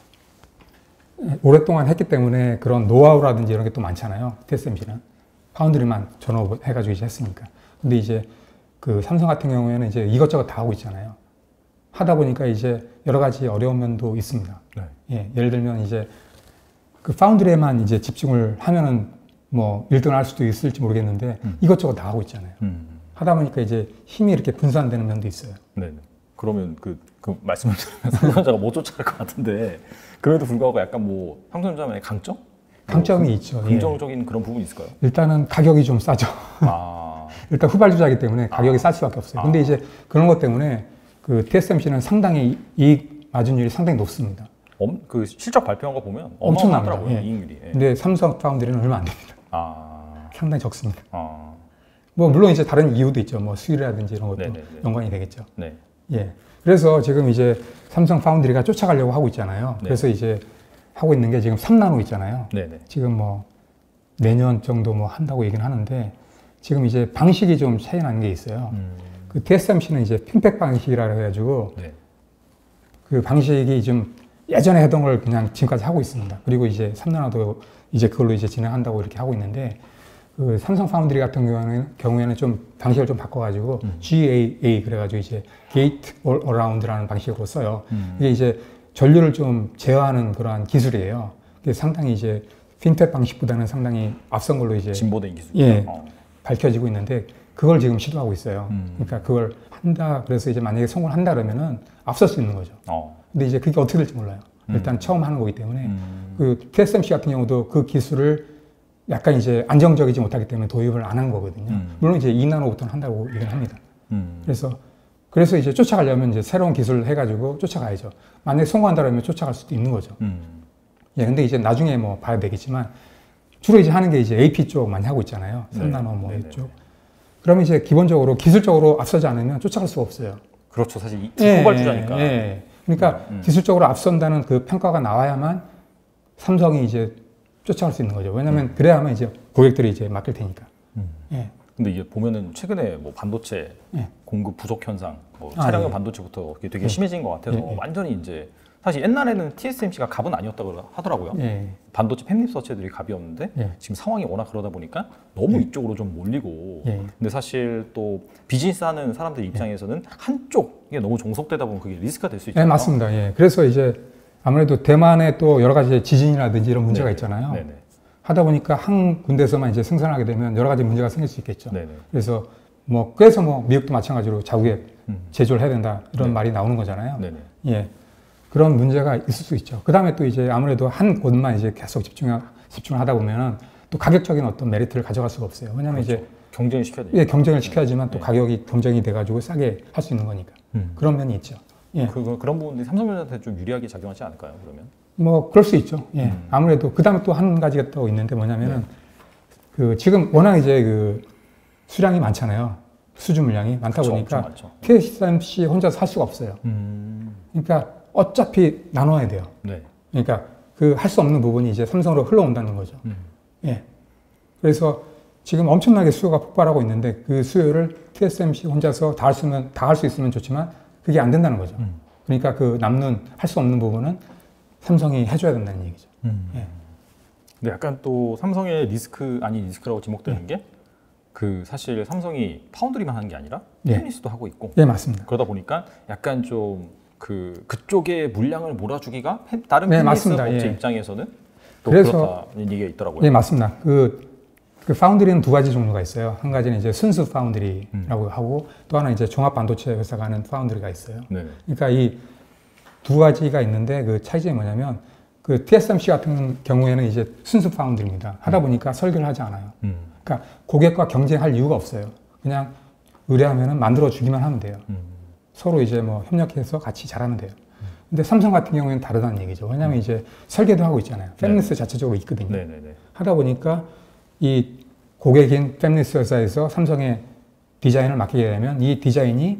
오랫동안 했기 때문에 그런 노하우라든지 이런 게 또 많잖아요. TSMC는 파운드리만 전업해가지고 이제 했으니까. 근데 이제 그 삼성 같은 경우에는 이제 이것저것 다 하고 있잖아요. 하다 보니까 이제 여러 가지 어려운 면도 있습니다. 예를 들면 이제 그 파운드리에만 이제 집중을 하면은 뭐 1등을 할 수도 있을지 모르겠는데 이것저것 다 하고 있잖아요. 하다 보니까 이제 힘이 이렇게 분산되는 면도 있어요. 그러면 그 말씀을 들으면 삼성전자가 못 쫓아갈 것 같은데 그럼에도 불구하고 약간 뭐 삼성전자만의 강점? 강점이 있죠. 긍정적인 그런 부분이 있을까요? 일단은 가격이 좀 싸죠. 일단 후발주자이기 때문에 가격이 쌀 수밖에 없어요. 근데 이제 그런 것 때문에 그 TSMC는 상당히 이익 마진율이 상당히 높습니다. 그 실적 발표한 거 보면 엄청납니다. 이익률이. 근데 삼성 파운드리는 얼마 안 됩니다. 상당히 적습니다. 뭐 물론 이제 다른 이유도 있죠. 뭐 수율이라든지 이런 것도 연관이 되겠죠. 그래서 지금 이제 삼성 파운드리가 쫓아가려고 하고 있잖아요. 그래서 이제 하고 있는 게 지금 3나노 있잖아요. 지금 뭐 내년 정도 뭐 한다고 얘기는 하는데 지금 이제 방식이 좀 차이 나는 게 있어요. 그 TSMC는 이제 핀팩 방식이라 해가지고 네. 그 방식이 좀 예전에 하던 걸 그냥 지금까지 하고 있습니다. 그리고 이제 3나노도 이제 그걸로 이제 진행한다고 이렇게 하고 있는데 그 삼성 파운드리 같은 경우에는 좀 방식을 좀 바꿔가지고 GAA 그래가지고 이제 Gate All Around라는 방식으로 써요. 이게 이제 전류를 좀 제어하는 그러한 기술이에요. 이게 상당히 이제 핀팩 방식보다는 상당히 앞선 걸로 이제 진보된 기술. 예, 밝혀지고 있는데 그걸 지금 시도하고 있어요. 그러니까 그걸 한다. 그래서 이제 만약에 성공을 한다 그러면은 앞설 수 있는 거죠. 근데 이제 그게 어떻게 될지 몰라요. 일단 처음 하는 거기 때문에 그 TSMC 같은 경우도 그 기술을 약간 이제 안정적이지 못하기 때문에 도입을 안 한 거거든요. 물론 이제 2나노부터는 한다고 얘기를 합니다. 그래서 이제 쫓아가려면 이제 새로운 기술을 해가지고 쫓아가야죠. 만약에 성공한다면 쫓아갈 수도 있는 거죠. 예, 근데 이제 나중에 뭐 봐야 되겠지만 주로 이제 하는 게 이제 AP 쪽 많이 하고 있잖아요. 3나노 뭐 이쪽. 그러면 이제 기본적으로 기술적으로 앞서지 않으면 쫓아갈 수가 없어요. 그렇죠. 사실 후발주자니까. 예. 그러니까 기술적으로 앞선다는 그 평가가 나와야만 삼성이 이제 쫓아갈 수 있는 거죠. 왜냐하면 그래야만 이제 고객들이 이제 맡길 테니까. 예. 근데 이게 보면은 최근에 뭐 반도체 공급 부족 현상, 뭐 차량용 반도체부터 되게 심해진 것 같아서 완전히 이제 사실 옛날에는 TSMC가 갑은 아니었다고 하더라고요. 반도체 팹립서체들이 갑이었는데 지금 상황이 워낙 그러다 보니까 너무 이쪽으로 좀 몰리고 근데 사실 또 비즈니스 하는 사람들 입장에서는 한쪽에 너무 종속되다 보면 그게 리스크가 될 수 있잖아요. 네, 맞습니다. 예. 그래서 이제 아무래도 대만에 또 여러 가지 지진이라든지 이런 문제가 있잖아요. 하다 보니까 한 군데서만 이제 생산하게 되면 여러 가지 문제가 생길 수 있겠죠. 그래서 그래서 미국도 마찬가지로 자국에 제조를 해야 된다 이런 말이 나오는 거잖아요. 예. 그런 문제가 있을 수 있죠. 그 다음에 또 이제 아무래도 한 곳만 이제 계속 집중을 하다 보면은 또 가격적인 어떤 메리트를 가져갈 수가 없어요. 왜냐하면 이제 경쟁을 시켜야 돼요. 예, 경쟁을 시켜야지만 또 가격이 경쟁이 돼가지고 싸게 할 수 있는 거니까. 그런 면이 있죠. 예. 그런 부분들이 삼성전자한테 좀 유리하게 작용하지 않을까요? 그러면? 그럴 수 있죠. 예. 아무래도 그 다음에 또 한 가지가 또 있는데 뭐냐면은 그 지금 워낙 이제 그 수량이 많잖아요. 수주 물량이 많다 보니까 TSMC 혼자서 할 수가 없어요. 그러니까 어차피 나눠야 돼요. 그러니까 그 할 수 없는 부분이 이제 삼성으로 흘러온다는 거죠. 예. 그래서 지금 엄청나게 수요가 폭발하고 있는데 그 수요를 TSMC 혼자서 다 할 수 있으면 좋지만 그게 안 된다는 거죠. 그러니까 그 남는 할 수 없는 부분은 삼성이 해줘야 된다는 얘기죠. 예. 근데 약간 또 삼성의 리스크라고 지목되는 게 그 사실 삼성이 파운드리만 하는 게 아니라 팹리스도 하고 있고. 예, 맞습니다. 그러다 보니까 약간 좀 그쪽에 물량을 몰아주기가 다른 팹리스 업체 입장에서는 또 그렇다는 얘기가 있더라고요. 예, 맞습니다. 그 파운드리는 두 가지 종류가 있어요. 한 가지는 이제 순수 파운드리라고 하고 또 하나 이제 종합 반도체 회사가 하는 파운드리가 있어요. 그러니까 이 두 가지가 있는데 그 차이점이 뭐냐면 그 TSMC 같은 경우에는 이제 순수 파운드리입니다. 하다 보니까 설계를 하지 않아요. 그러니까 고객과 경쟁할 이유가 없어요. 그냥 의뢰하면은 만들어 주기만 하면 돼요. 서로 이제 협력해서 같이 잘하면 돼요. 근데 삼성 같은 경우에는 다르다는 얘기죠. 왜냐하면 이제 설계도 하고 있잖아요. 팹리스 자체적으로 있거든요. 하다 보니까 이 고객인 팹리스 회사에서 삼성의 디자인을 맡기게 되면 이 디자인이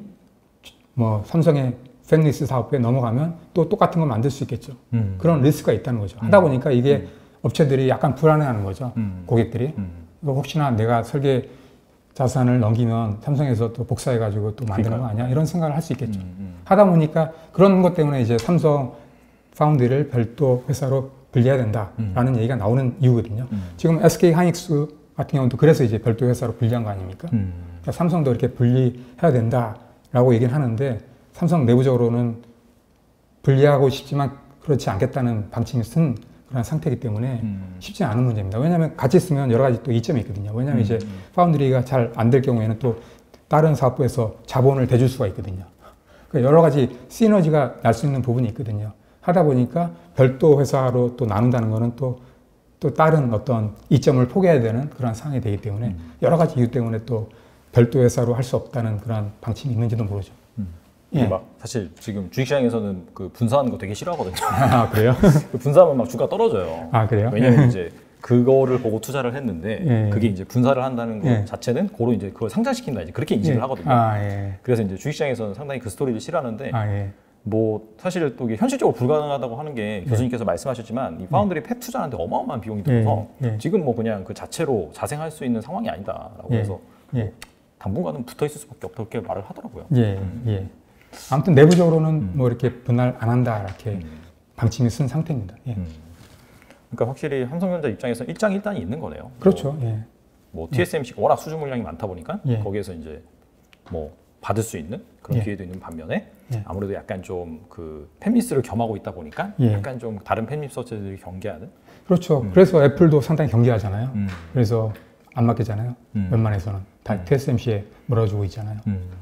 삼성의 팹리스 사업부에 넘어가면 또 똑같은 걸 만들 수 있겠죠. 그런 리스크가 있다는 거죠. 하다 보니까 이게 업체들이 약간 불안해하는 거죠. 고객들이. 혹시나 내가 설계 자산을 넘기면 삼성에서 또 복사해가지고 또 만드는 거 아니야? 이런 생각을 할 수 있겠죠. 하다 보니까 그런 것 때문에 이제 삼성 파운드리를 별도 회사로 분리해야 된다라는 얘기가 나오는 이유거든요. 지금 SK 하이닉스 같은 경우도 그래서 이제 별도 회사로 분리한 거 아닙니까? 그러니까 삼성도 이렇게 분리해야 된다라고 얘기는 하는데 삼성 내부적으로는 분리하고 싶지만 그렇지 않겠다는 방침을 쓴 그런 상태이기 때문에 쉽지 않은 문제입니다. 왜냐하면 같이 쓰면 여러 가지 또 이점이 있거든요. 왜냐하면 이제 파운드리가 잘 안 될 경우에는 또 다른 사업부에서 자본을 대줄 수가 있거든요. 그러니까 여러 가지 시너지가 날 수 있는 부분이 있거든요. 하다 보니까 별도 회사로 또 나눈다는 거는 또 다른 어떤 이점을 포기해야 되는 그런 상황이 되기 때문에 여러 가지 이유 때문에 또 별도 회사로 할 수 없다는 그런 방침이 있는지도 모르죠. 예. 사실 지금 주식시장에서는 그 분사하는 거 되게 싫어하거든요. 아, 그래요? 그 분사하면 막 주가 떨어져요. 아, 그래요? 왜냐면 이제 그거를 보고 투자를 했는데 그게 이제 분사를 한다는 것 자체는 고로 이제 그걸 상장시킨다 이제 그렇게 인식을 하거든요. 그래서 이제 주식시장에서는 상당히 그 스토리를 싫어하는데 뭐 사실 또 이게 현실적으로 불가능하다고 하는 게 교수님께서 말씀하셨지만 이 파운드리 팹 투자하는데 어마어마한 비용이 들어서 지금 뭐 그냥 그 자체로 자생할 수 있는 상황이 아니다라고 해서 뭐 당분간은 붙어 있을 수밖에 없다 그렇게 말을 하더라고요. 아무튼 내부적으로는 뭐 이렇게 분할 안 한다 이렇게 방침이 쓴 상태입니다. 그러니까 확실히 삼성전자 입장에서 일장일단이 있는 거네요. 그렇죠. 뭐 TSMC가 워낙 수주 물량이 많다 보니까 거기에서 이제 뭐 받을 수 있는 그런 기회도 있는 반면에 아무래도 약간 좀 그 팹리스를 겸하고 있다 보니까 약간 좀 다른 팹리스 업체들이 경계하는. 그렇죠. 그래서 애플도 상당히 경계하잖아요. 그래서 안 맡기잖아요. 웬만해서는 다 TSMC에 몰아주고 있잖아요.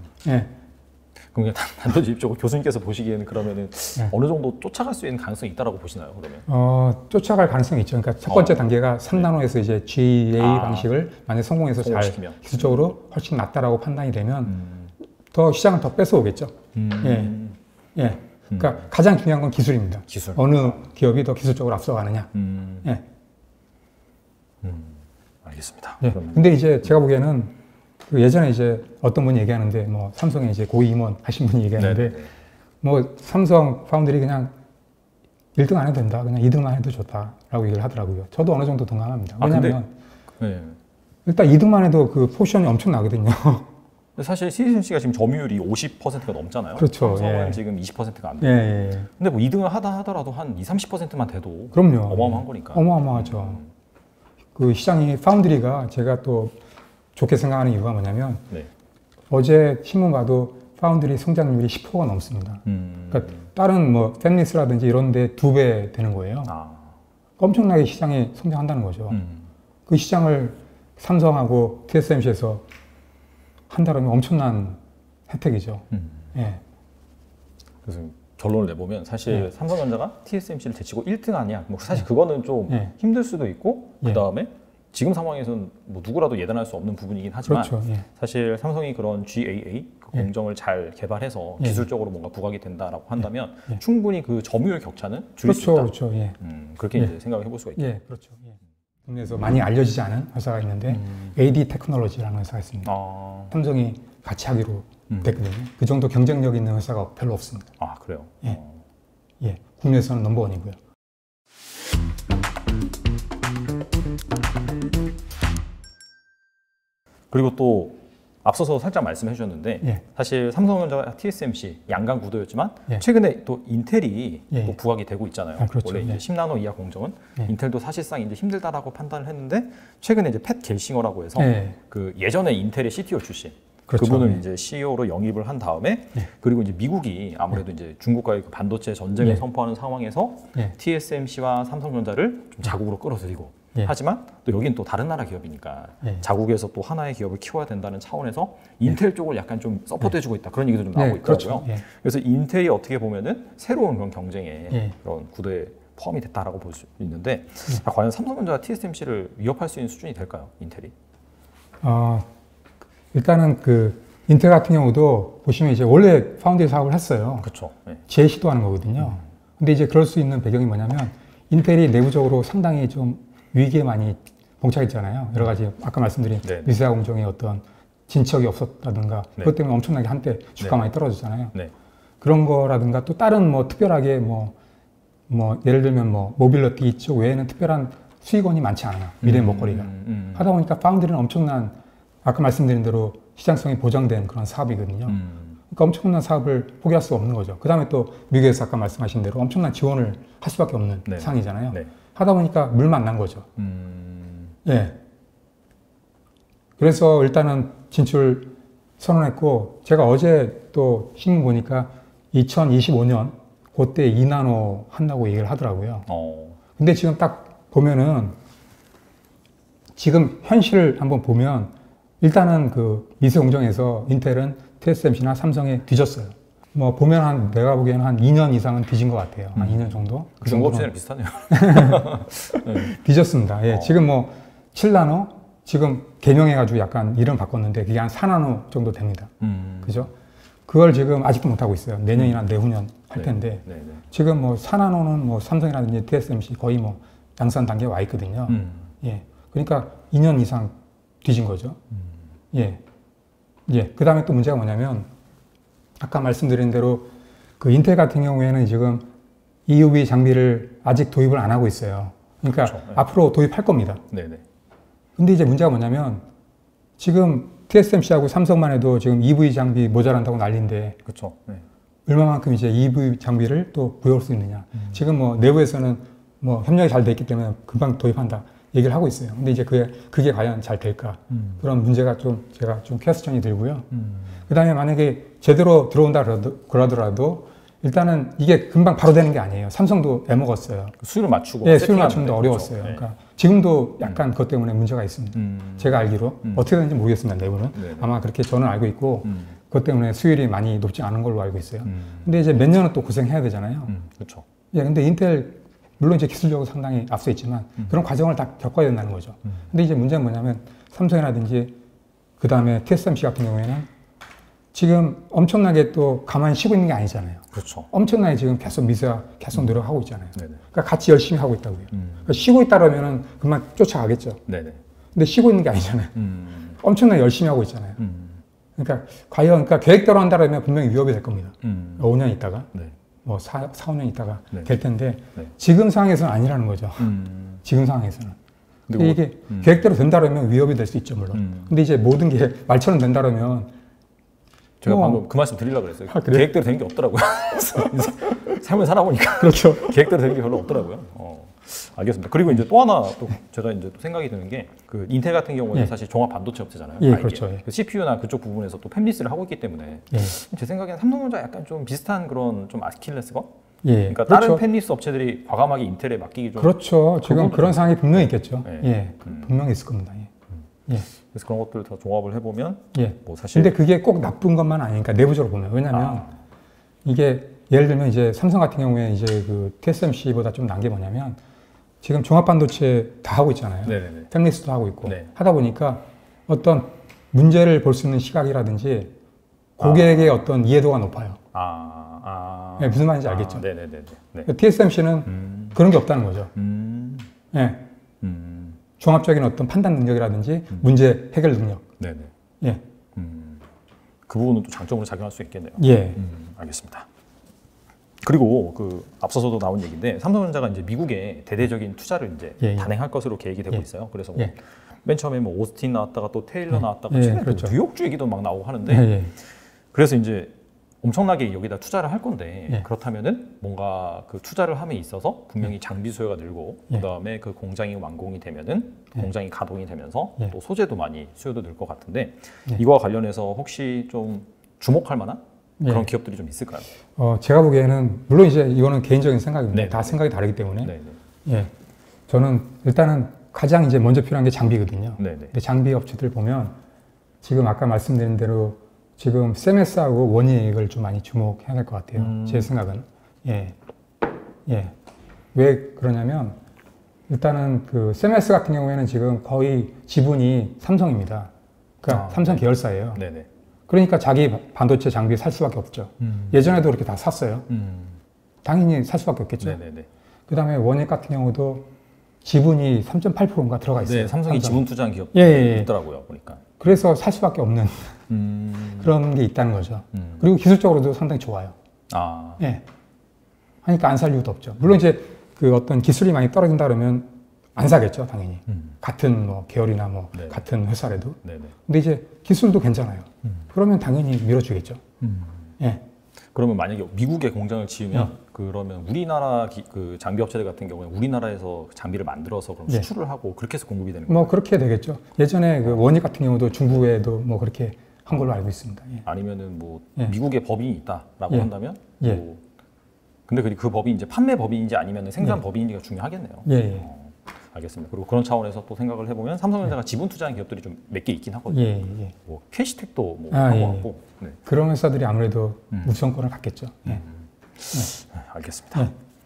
그럼 단도직 입적으로 교수님께서 보시기에는 그러면은 어느 정도 쫓아갈 수 있는 가능성이 있다라고 보시나요? 그러면? 쫓아갈 가능성이 있죠. 그러니까 첫 번째 단계가 3나노에서 이제 GA 방식을 만약 성공해서 잘 기술적으로 훨씬 낫다라고 판단이 되면 더 시장을 더 뺏어오겠죠. 그러니까 가장 중요한 건 기술입니다. 기술. 어느 기업이 더 기술적으로 앞서가느냐. 알겠습니다. 근데 이제 제가 보기에는 그 예전에 이제 어떤 분이 얘기하는데 뭐 삼성에 이제 고위 임원 하신 분이 얘기하는데 뭐 삼성 파운드리 그냥 1등 안 해도 된다. 그냥 2등만 해도 좋다라고 얘기를 하더라고요. 저도 어느 정도 동감합니다. 왜냐하면 일단 2등만 해도 그 포션이 엄청 나거든요. 사실 TSMC가 지금 점유율이 50%가 넘잖아요. 그렇죠. 삼성은 지금 20%가 안 돼요. 근데 뭐 2등을 하더라도 한 30%만 돼도 그럼요. 어마어마한 거니까. 어마어마하죠. 그 시장이 파운드리가 제가 또 좋게 생각하는 이유가 뭐냐면 어제 신문 봐도 파운드리 성장률이 10%가 넘습니다. 그러니까 다른 뭐 팹리스라든지 이런 데 2배 되는 거예요. 엄청나게 시장이 성장한다는 거죠. 그 시장을 삼성하고 TSMC에서 한다면 엄청난 혜택이죠. 그래서 결론을 내보면 사실 삼성전자가 TSMC를 제치고 1등 아니야. 뭐 사실 그거는 좀 힘들 수도 있고 그 다음에 지금 상황에서는 뭐 누구라도 예단할 수 없는 부분이긴 하지만 사실 삼성이 그런 GAA 그 공정을 잘 개발해서 기술적으로 뭔가 부각이 된다라고 한다면 충분히 그 점유율 격차는 줄일 수 있다. 그렇게 이제 생각을 해볼 수가 있죠. 그렇죠. 국내에서 많이 알려지지 않은 회사가 있는데 AD 테크놀로지라는 회사가 있습니다. 삼성이 같이 하기로 됐거든요. 그 정도 경쟁력 있는 회사가 별로 없습니다. 그래요? 국내에서는 넘버원이고요. 그리고 또 앞서서 살짝 말씀해 주셨는데 사실 삼성전자와 TSMC 양강 구도였지만 최근에 또 인텔이 또 부각이 되고 있잖아요. 원래 이제 10나노 이하 공정은 인텔도 사실상 이제 힘들다라고 판단을 했는데 최근에 이제 팻 겔싱어라고 해서 그 예전에 인텔의 CTO 출신 그분을 이제 CEO로 영입을 한 다음에 그리고 이제 미국이 아무래도 이제 중국과의 그 반도체 전쟁을 선포하는 상황에서 TSMC와 삼성전자를 좀 자국으로 끌어들이고 하지만 또 여긴 또 다른 나라 기업이니까 자국에서 또 하나의 기업을 키워야 된다는 차원에서 인텔 쪽을 약간 좀 서포트해주고 있다 그런 얘기도 좀 나오고 있더라고요. 그래서 인텔이 어떻게 보면은 새로운 그런 경쟁에 그런 구도에 포함이 됐다라고 볼 수 있는데 과연 삼성전자가 TSMC를 위협할 수 있는 수준이 될까요, 인텔이? 일단은 그 인텔 같은 경우도 보시면 이제 원래 파운드리 사업을 했어요. 그렇죠. 재시도하는 거거든요. 근데 이제 그럴 수 있는 배경이 뭐냐면 인텔이 내부적으로 상당히 좀 위기에 많이 봉착했잖아요. 여러 가지 아까 말씀드린 미세화 공정의 어떤 진척이 없었다든가 그것 때문에 엄청나게 한때 주가 많이 떨어졌잖아요. 그런 거라든가 또 다른 뭐 특별하게 뭐 예를 들면 뭐 모빌리티 이쪽 외에는 특별한 수익원이 많지 않아요. 미래 먹거리가. 하다 보니까 파운드리는 엄청난 아까 말씀드린 대로 시장성이 보장된 그런 사업이거든요. 그러니까 엄청난 사업을 포기할 수 없는 거죠. 그 다음에 또 미국에서 아까 말씀하신 대로 엄청난 지원을 할 수밖에 없는 상황이잖아요. 하다 보니까 물 만난 거죠. 그래서 일단은 진출 선언했고 제가 어제 또 신문 보니까 2025년 그때 2나노 한다고 얘기를 하더라고요. 근데 지금 딱 보면은 지금 현실을 한번 보면 일단은 그 미세 공정에서 인텔은 TSMC나 삼성에 뒤졌어요. 뭐 보면 내가 보기에는 한 2년 이상은 뒤진 것 같아요. 한 2년 정도. 그 중국 업체랑 비슷하네요. 뒤졌습니다. 지금 뭐 7나노 지금 개명해가지고 약간 이름 바꿨는데 그게 한 4나노 정도 됩니다. 그죠? 그걸 지금 아직도 못 하고 있어요. 내년이나 내후년 할 텐데 지금 뭐 4나노는 뭐 삼성이라든지 TSMC 거의 뭐 양산 단계에 와 있거든요. 그러니까 2년 이상 뒤진 거죠. 그 다음에 또 문제가 뭐냐면 아까 말씀드린 대로 그 인텔 같은 경우에는 지금 EUV 장비를 아직 도입을 안 하고 있어요. 그러니까 그렇죠. 네. 앞으로 도입할 겁니다. 네네. 근데 이제 문제가 뭐냐면 지금 TSMC하고 삼성만 해도 지금 EUV 장비 모자란다고 난리인데 그렇죠. 네. 얼마만큼 이제 EUV 장비를 또 구해올 수 있느냐. 지금 뭐 내부에서는 뭐 협력이 잘 돼 있기 때문에 금방 도입한다 얘기를 하고 있어요. 근데 이제 그게 과연 잘 될까? 그런 문제가 좀 제가 좀 퀘스천이 들고요. 그 다음에 만약에 제대로 들어온다 그러더라도 일단은 이게 금방 바로 되는 게 아니에요. 삼성도 애먹었어요. 수율을 맞추고. 네, 수율 맞춤도 어려웠어요. 그렇죠. 그러니까 지금도 약간 그것 때문에 문제가 있습니다. 제가 알기로 어떻게 되는지 모르겠습니다. 내부는. 네네. 아마 그렇게 저는 알고 있고 그것 때문에 수율이 많이 높지 않은 걸로 알고 있어요. 근데 이제 몇 년은 또 고생해야 되잖아요. 그렇죠. 예, 근데 인텔 물론 이제 기술적으로 상당히 앞서 있지만 그런 과정을 다 겪어야 된다는 거죠. 근데 이제 문제는 뭐냐면 삼성이라든지 그 다음에 TSMC 같은 경우에는 지금 엄청나게 또 가만히 쉬고 있는 게 아니잖아요. 그렇죠. 엄청나게 지금 계속 미세화 계속 노력하고 있잖아요. 네네. 그러니까 같이 열심히 하고 있다고요. 그러니까 쉬고 있다 그러면은 금방 쫓아가겠죠. 네네. 근데 쉬고 있는 게 아니잖아요. 엄청나게 열심히 하고 있잖아요. 그러니까 과연 그러니까 계획대로 한다면 분명히 위협이 될 겁니다. 5년 있다가 네. 뭐 4, 5년 있다가 네. 될 텐데 네. 지금 상황에서는 아니라는 거죠. 지금 상황에서는. 근데 이게 계획대로 된다면 위협이 될 수 있죠, 물론. 근데 이제 모든 게 말처럼 된다면 제가 방금 그 말씀 드리려고 그랬어요. 계획대로 된 게 없더라고요. 삶을 살아보니까. 그렇죠. 계획대로 된 게 별로 없더라고요. 알겠습니다. 그리고 이제 또 하나 또 제가 이제 또 생각이 드는 게 그 인텔 같은 경우는 예. 사실 종합 반도체 업체잖아요. 예, 그렇죠. 예. 그 CPU나 그쪽 부분에서 또 팹리스를 하고 있기 때문에 예. 제 생각에는 삼성전자 약간 좀 비슷한 그런 좀 아킬레스건? 예. 그러니까 그렇죠. 다른 팹리스 업체들이 과감하게 인텔에 맡기기 좀 그렇죠. 지금 그런 상황이 분명히 있겠죠. 예. 예. 분명히 있을 겁니다. 예. 예. 그래서 그런 것들 다 종합을 해보면 예. 뭐 사실 근데 그게 꼭 나쁜 것만 아니니까 내부적으로 보면 왜냐하면 이게 예를 들면 이제 삼성 같은 경우에 이제 그 TSMC보다 좀 난 게 뭐냐면 지금 종합 반도체 다 하고 있잖아요. 네네네. 팹리스도 하고 있고 네. 하다 보니까 어떤 문제를 볼 수 있는 시각이라든지 고객의 어떤 이해도가 높아요. 네, 무슨 말인지 알겠죠? 네네네. 네. TSMC는 그런 게 없다는 거죠. 예. 종합적인 어떤 판단 능력이라든지 문제 해결 능력. 네네. 예. 그 부분은 또 장점으로 작용할 수 있겠네요. 예. 알겠습니다. 그리고 그 앞서서도 나온 얘기인데 삼성전자가 이제 미국에 대대적인 투자를 이제 예, 예. 단행할 것으로 계획이 되고 예. 있어요. 그래서 뭐 예. 맨 처음에 뭐 오스틴 나왔다가 또 테일러 예. 나왔다가 예, 최근에 그렇죠. 또 뉴욕주 얘기도 막 나오고 하는데 예, 예. 그래서 이제 엄청나게 여기다 투자를 할 건데 예. 그렇다면은 뭔가 그 투자를 함에 있어서 분명히 장비 수요가 늘고 예. 그다음에 그 공장이 완공이 되면은 예. 공장이 가동이 되면서 예. 또 소재도 많이 수요도 늘 것 같은데 예. 이거와 관련해서 혹시 좀 주목할 만한 그런 예. 기업들이 좀 있을까요? 제가 보기에는 물론 이제 이거는 개인적인 생각입니다. 네, 다 네. 생각이 다르기 때문에. 네. 예. 저는 일단은 가장 이제 먼저 필요한 게 장비거든요. 네. 네. 근데 장비 업체들 보면 지금 아까 말씀드린 대로 지금 세메스하고 원익을 좀 많이 주목해야 될 것 같아요. 제 생각은. 예. 예. 왜 그러냐면 일단은 그 세메스 같은 경우에는 지금 거의 지분이 삼성입니다. 그러니까 삼성 계열사예요. 네네. 그러니까 자기 반도체 장비 살 수밖에 없죠. 예전에도 그렇게 다 샀어요. 당연히 살 수밖에 없겠죠. 네네네. 그 다음에 원익 같은 경우도 지분이 3.8%인가 들어가 있어요. 네, 삼성이 지분 투자한 기업 예. 있더라고요, 보니까. 그래서 살 수밖에 없는 그런 게 있다는 거죠. 그리고 기술적으로도 상당히 좋아요. 예. 하니까 안 살 이유도 없죠. 물론 이제 그 어떤 기술이 많이 떨어진다 그러면 안 사겠죠, 당연히. 같은 뭐 계열이나 뭐 네. 같은 회사라도. 네네. 근데 이제 기술도 괜찮아요. 그러면 당연히 밀어주겠죠. 예. 그러면 만약에 미국에 공장을 지으면 그러면 우리나라 그 장비 업체들 같은 경우에 우리나라에서 장비를 만들어서 그럼 수출을 하고 그렇게 해서 공급이 되는 거예요? 뭐 그렇게 되겠죠. 예전에 그 원익 같은 경우도 중국에도 뭐 그렇게 한 걸로 알고 있습니다. 예. 아니면은 뭐 예. 미국에 법인이 있다라고 예. 한다면 예. 뭐 근데 그 법이 이제 판매 법인인지 아니면 생산 법인인지가 중요하겠네요. 예. 알겠습니다. 그리고 그런 차원에서 또 생각을 해보면 삼성전자가 지분 투자한 기업들이 좀 몇 개 있긴 하거든요. 예. 뭐 캐시텍도 뭐 한 것 같고. 네. 그런 회사들이 아무래도 우선권을 갖겠죠. 예. 알겠습니다.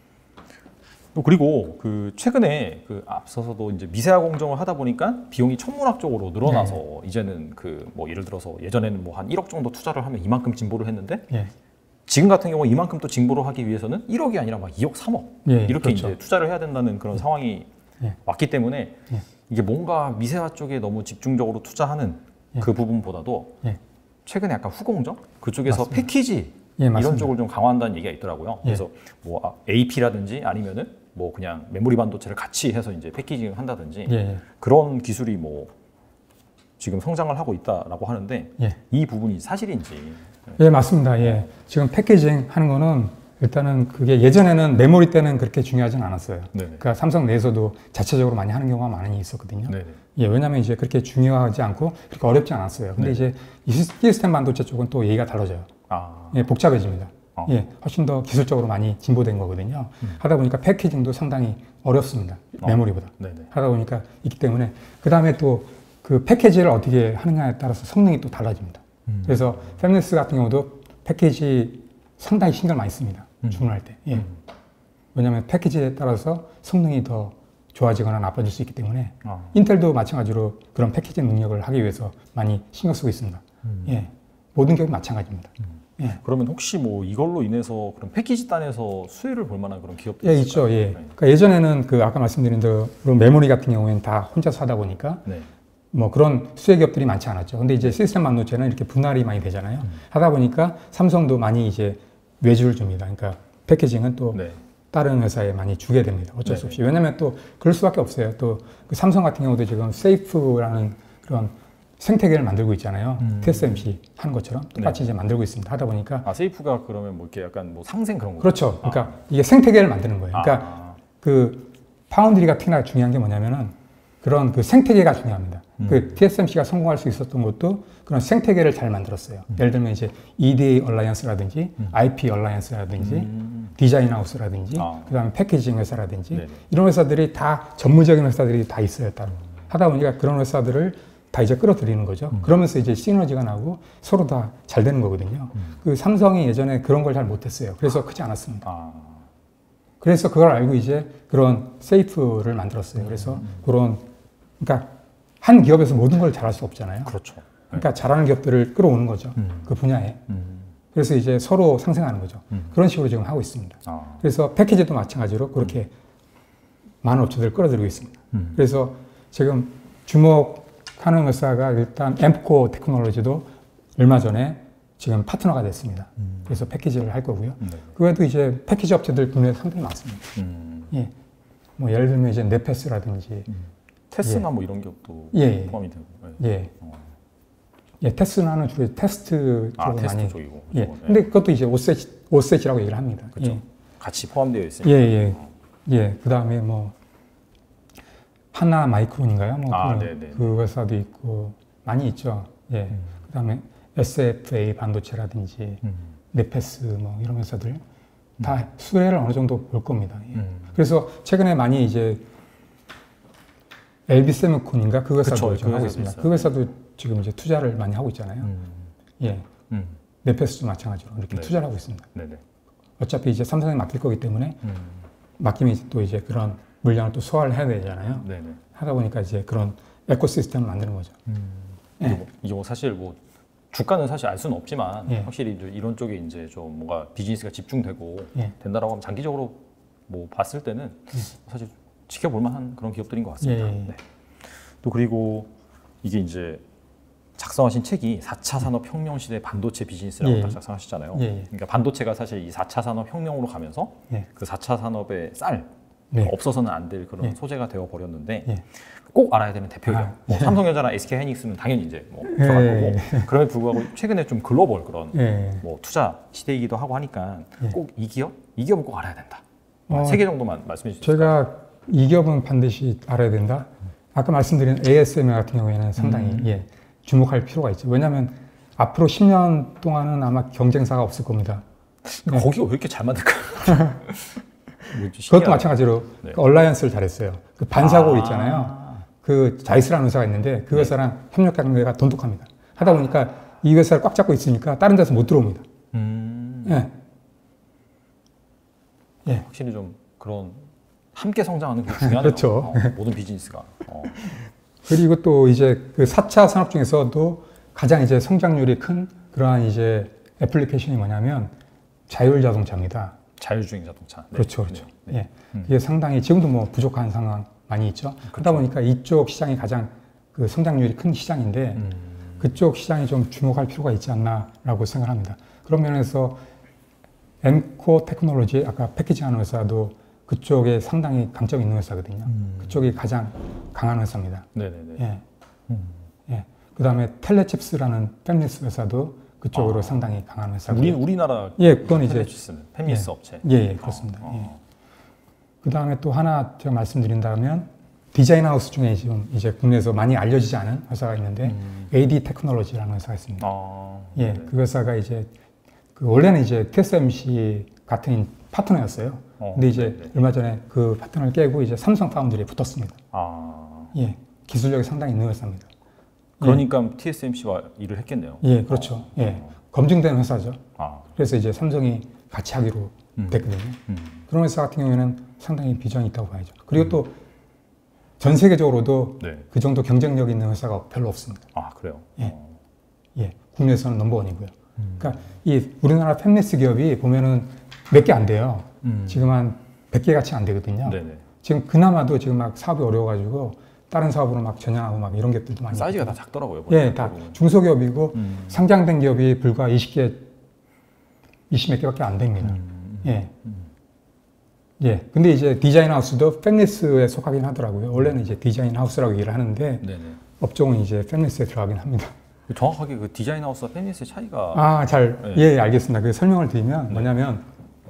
또 그리고 그 최근에 그 앞서서도 이제 미세화 공정을 하다 보니까 비용이 천문학적으로 늘어나서 이제는 그 뭐 예를 들어서 예전에는 뭐 한 1억 정도 투자를 하면 이만큼 진보를 했는데 지금 같은 경우 이만큼 또 진보를 하기 위해서는 1억이 아니라 막 2억, 3억 이렇게 그렇죠. 이제 투자를 해야 된다는 그런 상황이 왔기 때문에 이게 뭔가 미세화 쪽에 너무 집중적으로 투자하는 그 부분보다도 최근에 약간 후공정 그쪽에서 맞습니다. 패키지 예, 이런 쪽을 좀 강화한다는 얘기가 있더라고요. 그래서 뭐 AP라든지 아니면은 뭐 그냥 메모리 반도체를 같이 해서 이제 패키징을 한다든지 그런 기술이 뭐 지금 성장을 하고 있다라고 하는데 이 부분이 사실인지. 예, 맞습니다. 예. 지금 패키징 하는 거는 일단은 그게 예전에는 메모리 때는 그렇게 중요하진 않았어요. 그러니까 삼성 내에서도 자체적으로 많이 하는 경우가 많이 있었거든요. 예, 왜냐하면 이제 그렇게 중요하지 않고 그렇게 어렵지 않았어요. 근데 이제 이 시스템 반도체 쪽은 또 얘기가 달라져요. 예, 복잡해집니다. 예, 훨씬 더 기술적으로 많이 진보된 거거든요. 하다 보니까 패키징도 상당히 어렵습니다. 메모리보다. 하다 보니까 있기 때문에 그 다음에 또 그 패키지를 어떻게 하느냐에 따라서 성능이 또 달라집니다. 그래서 팹리스 같은 경우도 패키지 상당히 신경 많이 씁니다. 주문할 때. 예. 왜냐하면 패키지에 따라서 성능이 더 좋아지거나 나빠질 수 있기 때문에 인텔도 마찬가지로 그런 패키지 능력을 하기 위해서 많이 신경 쓰고 있습니다. 예. 모든 기업이 마찬가지입니다. 예. 그러면 혹시 뭐 이걸로 인해서 그런 패키지 단에서 수혜를 볼 만한 그런 기업들이 예, 있죠. 예. 그러니까 예전에는 그 아까 말씀드린 대로 메모리 같은 경우에는 다 혼자서 하다 보니까 뭐 그런 수혜 기업들이 많지 않았죠. 근데 이제 시스템 반도체는 이렇게 분할이 많이 되잖아요. 하다 보니까 삼성도 많이 이제 외주를 줍니다. 그러니까 패키징은 또 다른 회사에 많이 주게 됩니다. 어쩔 수 없이. 왜냐면 또 그럴 수밖에 없어요. 또 그 삼성 같은 경우도 지금 세이프라는 그런 생태계를 만들고 있잖아요. TSMC 하는 것처럼 똑같이 이제 만들고 있습니다. 하다 보니까 세이프가 그러면 뭐 이렇게 약간 뭐 상생 그런 거 그렇죠. 그러니까 이게 생태계를 만드는 거예요. 그러니까 그 파운드리가 특히나 중요한 게 뭐냐면은 그런 그 생태계가 중요합니다. 그 TSMC가 성공할 수 있었던 것도 그런 생태계를 잘 만들었어요. 예를 들면 이제 EDA 얼라이언스라든지 IP 얼라이언스라든지 디자인 하우스라든지 그다음에 패키징 회사라든지 이런 회사들이 다 전문적인 회사들이 다 있어요. 따로 하다 보니까 그런 회사들을 다 이제 끌어들이는 거죠. 그러면서 이제 시너지가 나고 서로 다 잘 되는 거거든요. 그 삼성이 예전에 그런 걸 잘 못했어요. 그래서 크지 않았습니다. 그래서 그걸 알고 이제 그런 세이프를 만들었어요. 그래서 그런 그러니까 한 기업에서 모든 걸 잘할 수 없잖아요. 그렇죠. 그러니까 잘하는 기업들을 끌어오는 거죠. 그 분야에. 그래서 이제 서로 상생하는 거죠. 그런 식으로 지금 하고 있습니다. 그래서 패키지도 마찬가지로 그렇게 많은 업체들을 끌어들이고 있습니다. 그래서 지금 주목하는 회사가 일단 엠프코 테크놀로지도 얼마 전에 지금 파트너가 됐습니다. 그래서 패키지를 할 거고요. 그 외에도 이제 패키지 업체들 국내에 상당히 많습니다. 예. 뭐 예를 들면 이제 네페스라든지 테스나 뭐 이런 기업도 포함이 되고. 예, 테스나는 주로 테스트 쪽으로 테스트 많이. 쪽이고. 예. 근데 그것도 이제 오셋이라고 얘기를 합니다. 그렇죠. 같이 포함되어 있으니까. 예. 그다음에 뭐 하나 마이크론인가요? 뭐 그 회사도 있고 많이 있죠. 예. 그다음에 SFA 반도체라든지 네페스 뭐 이런 회사들 다 수혜를 어느 정도 볼 겁니다. 예. 그래서 최근에 많이 이제 LB 세미콘인가 그 회사도 지금 하고 있습니다. 그 회사도 지금 이제 투자를 많이 하고 있잖아요. 예. 네페스도 마찬가지로 이렇게 투자를 하고 있습니다. 어차피 이제 삼성에 맡길 거기 때문에 맡기면 또 이제 그런 물량을 또 소화를 해야 되잖아요. 하다 보니까 이제 그런 에코시스템을 만드는 거죠. 이게 뭐 사실 뭐 주가는 사실 알 수는 없지만 확실히 이제 이런 쪽에 이제 좀 뭔가 비즈니스가 집중되고 된다라고 하면 장기적으로 뭐 봤을 때는 사실 지켜볼 만한 그런 기업들인 것 같습니다. 또 그리고 이게 이제 작성하신 책이 4차 산업혁명 시대 반도체 비즈니스라고 딱 작성하셨잖아요. 그러니까 반도체가 사실 이 4차 산업혁명으로 가면서 그 4차 산업의 쌀 없어서는 안 될 그런 소재가 되어 버렸는데 꼭 알아야 되는 대표예요. 뭐 삼성전자나 SK하이닉스는 당연히 이제 뭐 들어갈 거고 그럼에도 불구하고 최근에 좀 글로벌 그런 뭐 투자 시대이기도 하고 하니까 꼭 이 기업은 꼭 알아야 된다. 3개 정도만 말씀해 주시죠. 제가 이 기업은 반드시 알아야 된다. 아까 말씀드린 ASML 같은 경우에는 상당히 주목할 필요가 있죠. 왜냐하면 앞으로 10년 동안은 아마 경쟁사가 없을 겁니다. 거기가 왜 이렇게 잘 만들까? 그것도 마찬가지로 그 얼라이언스를 잘했어요. 그 반사골 있잖아요. 그 자이스라는 회사가 있는데 그 회사랑 협력 관계가 돈독합니다. 하다 보니까 이 회사를 꽉 잡고 있으니까 다른 데서 못 들어옵니다. 확실히 좀 그런 함께 성장하는 게 중요하네요. 그렇죠. 모든 비즈니스가. 그리고 또 이제 그 4차 산업 중에서도 가장 이제 성장률이 큰 그러한 이제 애플리케이션이 뭐냐면 자율 자동차입니다. 자율주행 자동차. 그렇죠. 예. 이게 상당히 지금도 뭐 부족한 상황 많이 있죠. 그러다 보니까 이쪽 시장이 가장 그 성장률이 큰 시장인데 그쪽 시장에 좀 주목할 필요가 있지 않나라고 생각합니다. 그런 면에서 엠코 테크놀로지 아까 패키징하는 회사도 그쪽에 상당히 강점이 있는 회사거든요. 그쪽이 가장 강한 회사입니다. 네네네. 예. 예. 그다음에 텔레칩스라는 팹리스 회사도 그쪽으로 상당히 강한 회사고요. 우리나라 예, 그건 이제 팹리스 업체. 예, 그렇습니다. 예. 그다음에 또 하나 제가 말씀드린다면 디자인 하우스 중에 지금 이제 국내에서 많이 알려지지 않은 회사가 있는데 AD 테크놀로지라는 회사가 있습니다. 예, 그 회사가 이제 그 원래는 이제 TSMC 같은 파트너였어요. 근데 이제 얼마 전에 그 파트너를 깨고 이제 삼성 파운드리에 붙었습니다. 예, 기술력이 상당히 있는 회사입니다. 그러니까 TSMC와 일을 했겠네요. 예, 그렇죠. 예, 검증된 회사죠. 그래서 이제 삼성이 같이 하기로 됐거든요. 그런 회사 같은 경우에는 상당히 비전이 있다고 봐야죠. 그리고 또 전 세계적으로도 그 정도 경쟁력 있는 회사가 별로 없습니다. 그래요? 예, 예, 국내에서는 넘버원이고요. 그러니까 이 우리나라 팹리스 기업이 보면은 몇 개 안 돼요. 지금 한 100개 같이 안 되거든요. 네네. 지금 그나마도 지금 막 사업이 어려워가지고 다른 사업으로 막 전향하고 막 이런 것들도 많이 사이즈가 다 작더라고요. 예, 다 중소기업이고 상장된 기업이 불과 20몇 개밖에 안 됩니다. 예. 예. 근데 이제 디자인 하우스도 팹리스에 속하긴 하더라고요. 원래는 이제 디자인 하우스라고 얘기를 하는데 업종은 이제 팹리스에 들어가긴 합니다. 정확하게 그 디자인 하우스와 팹리스의 차이가 예, 알겠습니다. 그 설명을 드리면 뭐냐면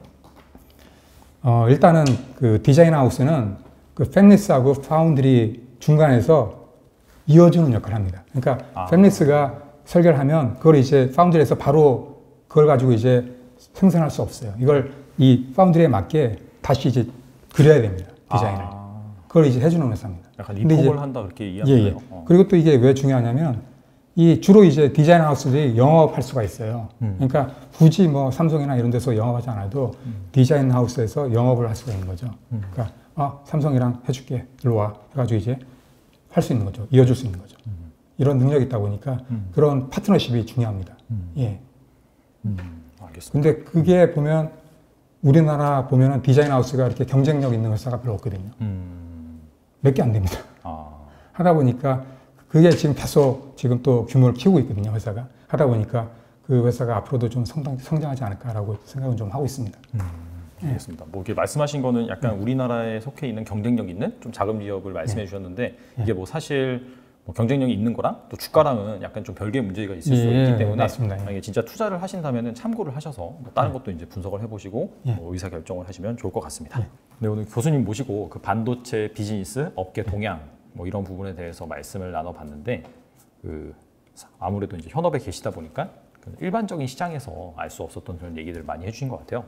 일단은 그 디자인 하우스는 그 팹리스하고 파운드리 중간에서 이어주는 역할을 합니다. 그러니까 팹리스가 설계를 하면 그걸 이제 파운드리에서 바로 그걸 가지고 이제 생산할 수 없어요. 이걸 이 파운드리에 맞게 다시 이제 그려야 됩니다. 디자인을. 그걸 이제 해주는 회사입니다. 약간 리폼을 한다 그렇게 이해하면 돼요. 그리고 또 이게 왜 중요하냐면 이 주로 이제 디자인 하우스들이 영업할 수가 있어요. 그러니까 굳이 뭐 삼성이나 이런 데서 영업하지 않아도 디자인 하우스에서 영업을 할 수가 있는 거죠. 그러니까 삼성이랑 해줄게. 일로 와. 해가지고 이제 할 수 있는 거죠. 이어줄 수 있는 거죠. 이런 능력이 있다 보니까 그런 파트너십이 중요합니다. 예. 알겠습니다. 근데 그게 보면 우리나라 보면은 디자인 하우스가 이렇게 경쟁력 있는 회사가 별로 없거든요. 몇 개 안 됩니다. 하다 보니까 그게 지금 계속 지금 또 규모를 키우고 있거든요. 회사가. 하다 보니까 그 회사가 앞으로도 좀 성장하지 않을까라고 생각은 좀 하고 있습니다. 알겠습니다. 뭐 이렇게 말씀하신 거는 약간 우리나라에 속해 있는 경쟁력 있는 좀 작은 기업을 말씀해 주셨는데 이게 뭐 사실 뭐 경쟁력이 있는 거랑 또 주가랑은 약간 좀 별개의 문제가 있을 수 있기 때문에 맞습니다. 만약에 진짜 투자를 하신다면 참고를 하셔서 뭐 다른 것도 이제 분석을 해보시고 뭐 의사 결정을 하시면 좋을 것 같습니다. 네, 오늘 교수님 모시고 그 반도체 비즈니스 업계 동향 뭐 이런 부분에 대해서 말씀을 나눠봤는데 그 아무래도 이제 현업에 계시다 보니까 일반적인 시장에서 알 수 없었던 그런 얘기들을 많이 해주신 것 같아요.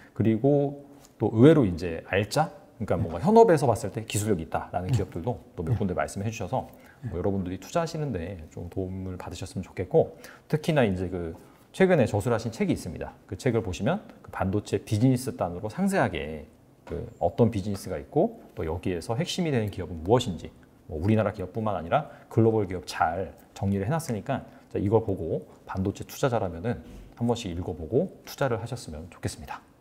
그리고 또 의외로 이제 알짜 그러니까 뭔가 현업에서 봤을 때 기술력이 있다라는 기업들도 또 몇 군데 말씀해 주셔서 뭐 여러분들이 투자하시는데 좀 도움을 받으셨으면 좋겠고 특히나 이제 그 최근에 저술하신 책이 있습니다. 그 책을 보시면 그 반도체 비즈니스 단으로 상세하게 그 어떤 비즈니스가 있고 또 여기에서 핵심이 되는 기업은 무엇인지 뭐 우리나라 기업뿐만 아니라 글로벌 기업 잘 정리를 해놨으니까 이걸 보고 반도체 투자자라면은 한 번씩 읽어보고 투자를 하셨으면 좋겠습니다.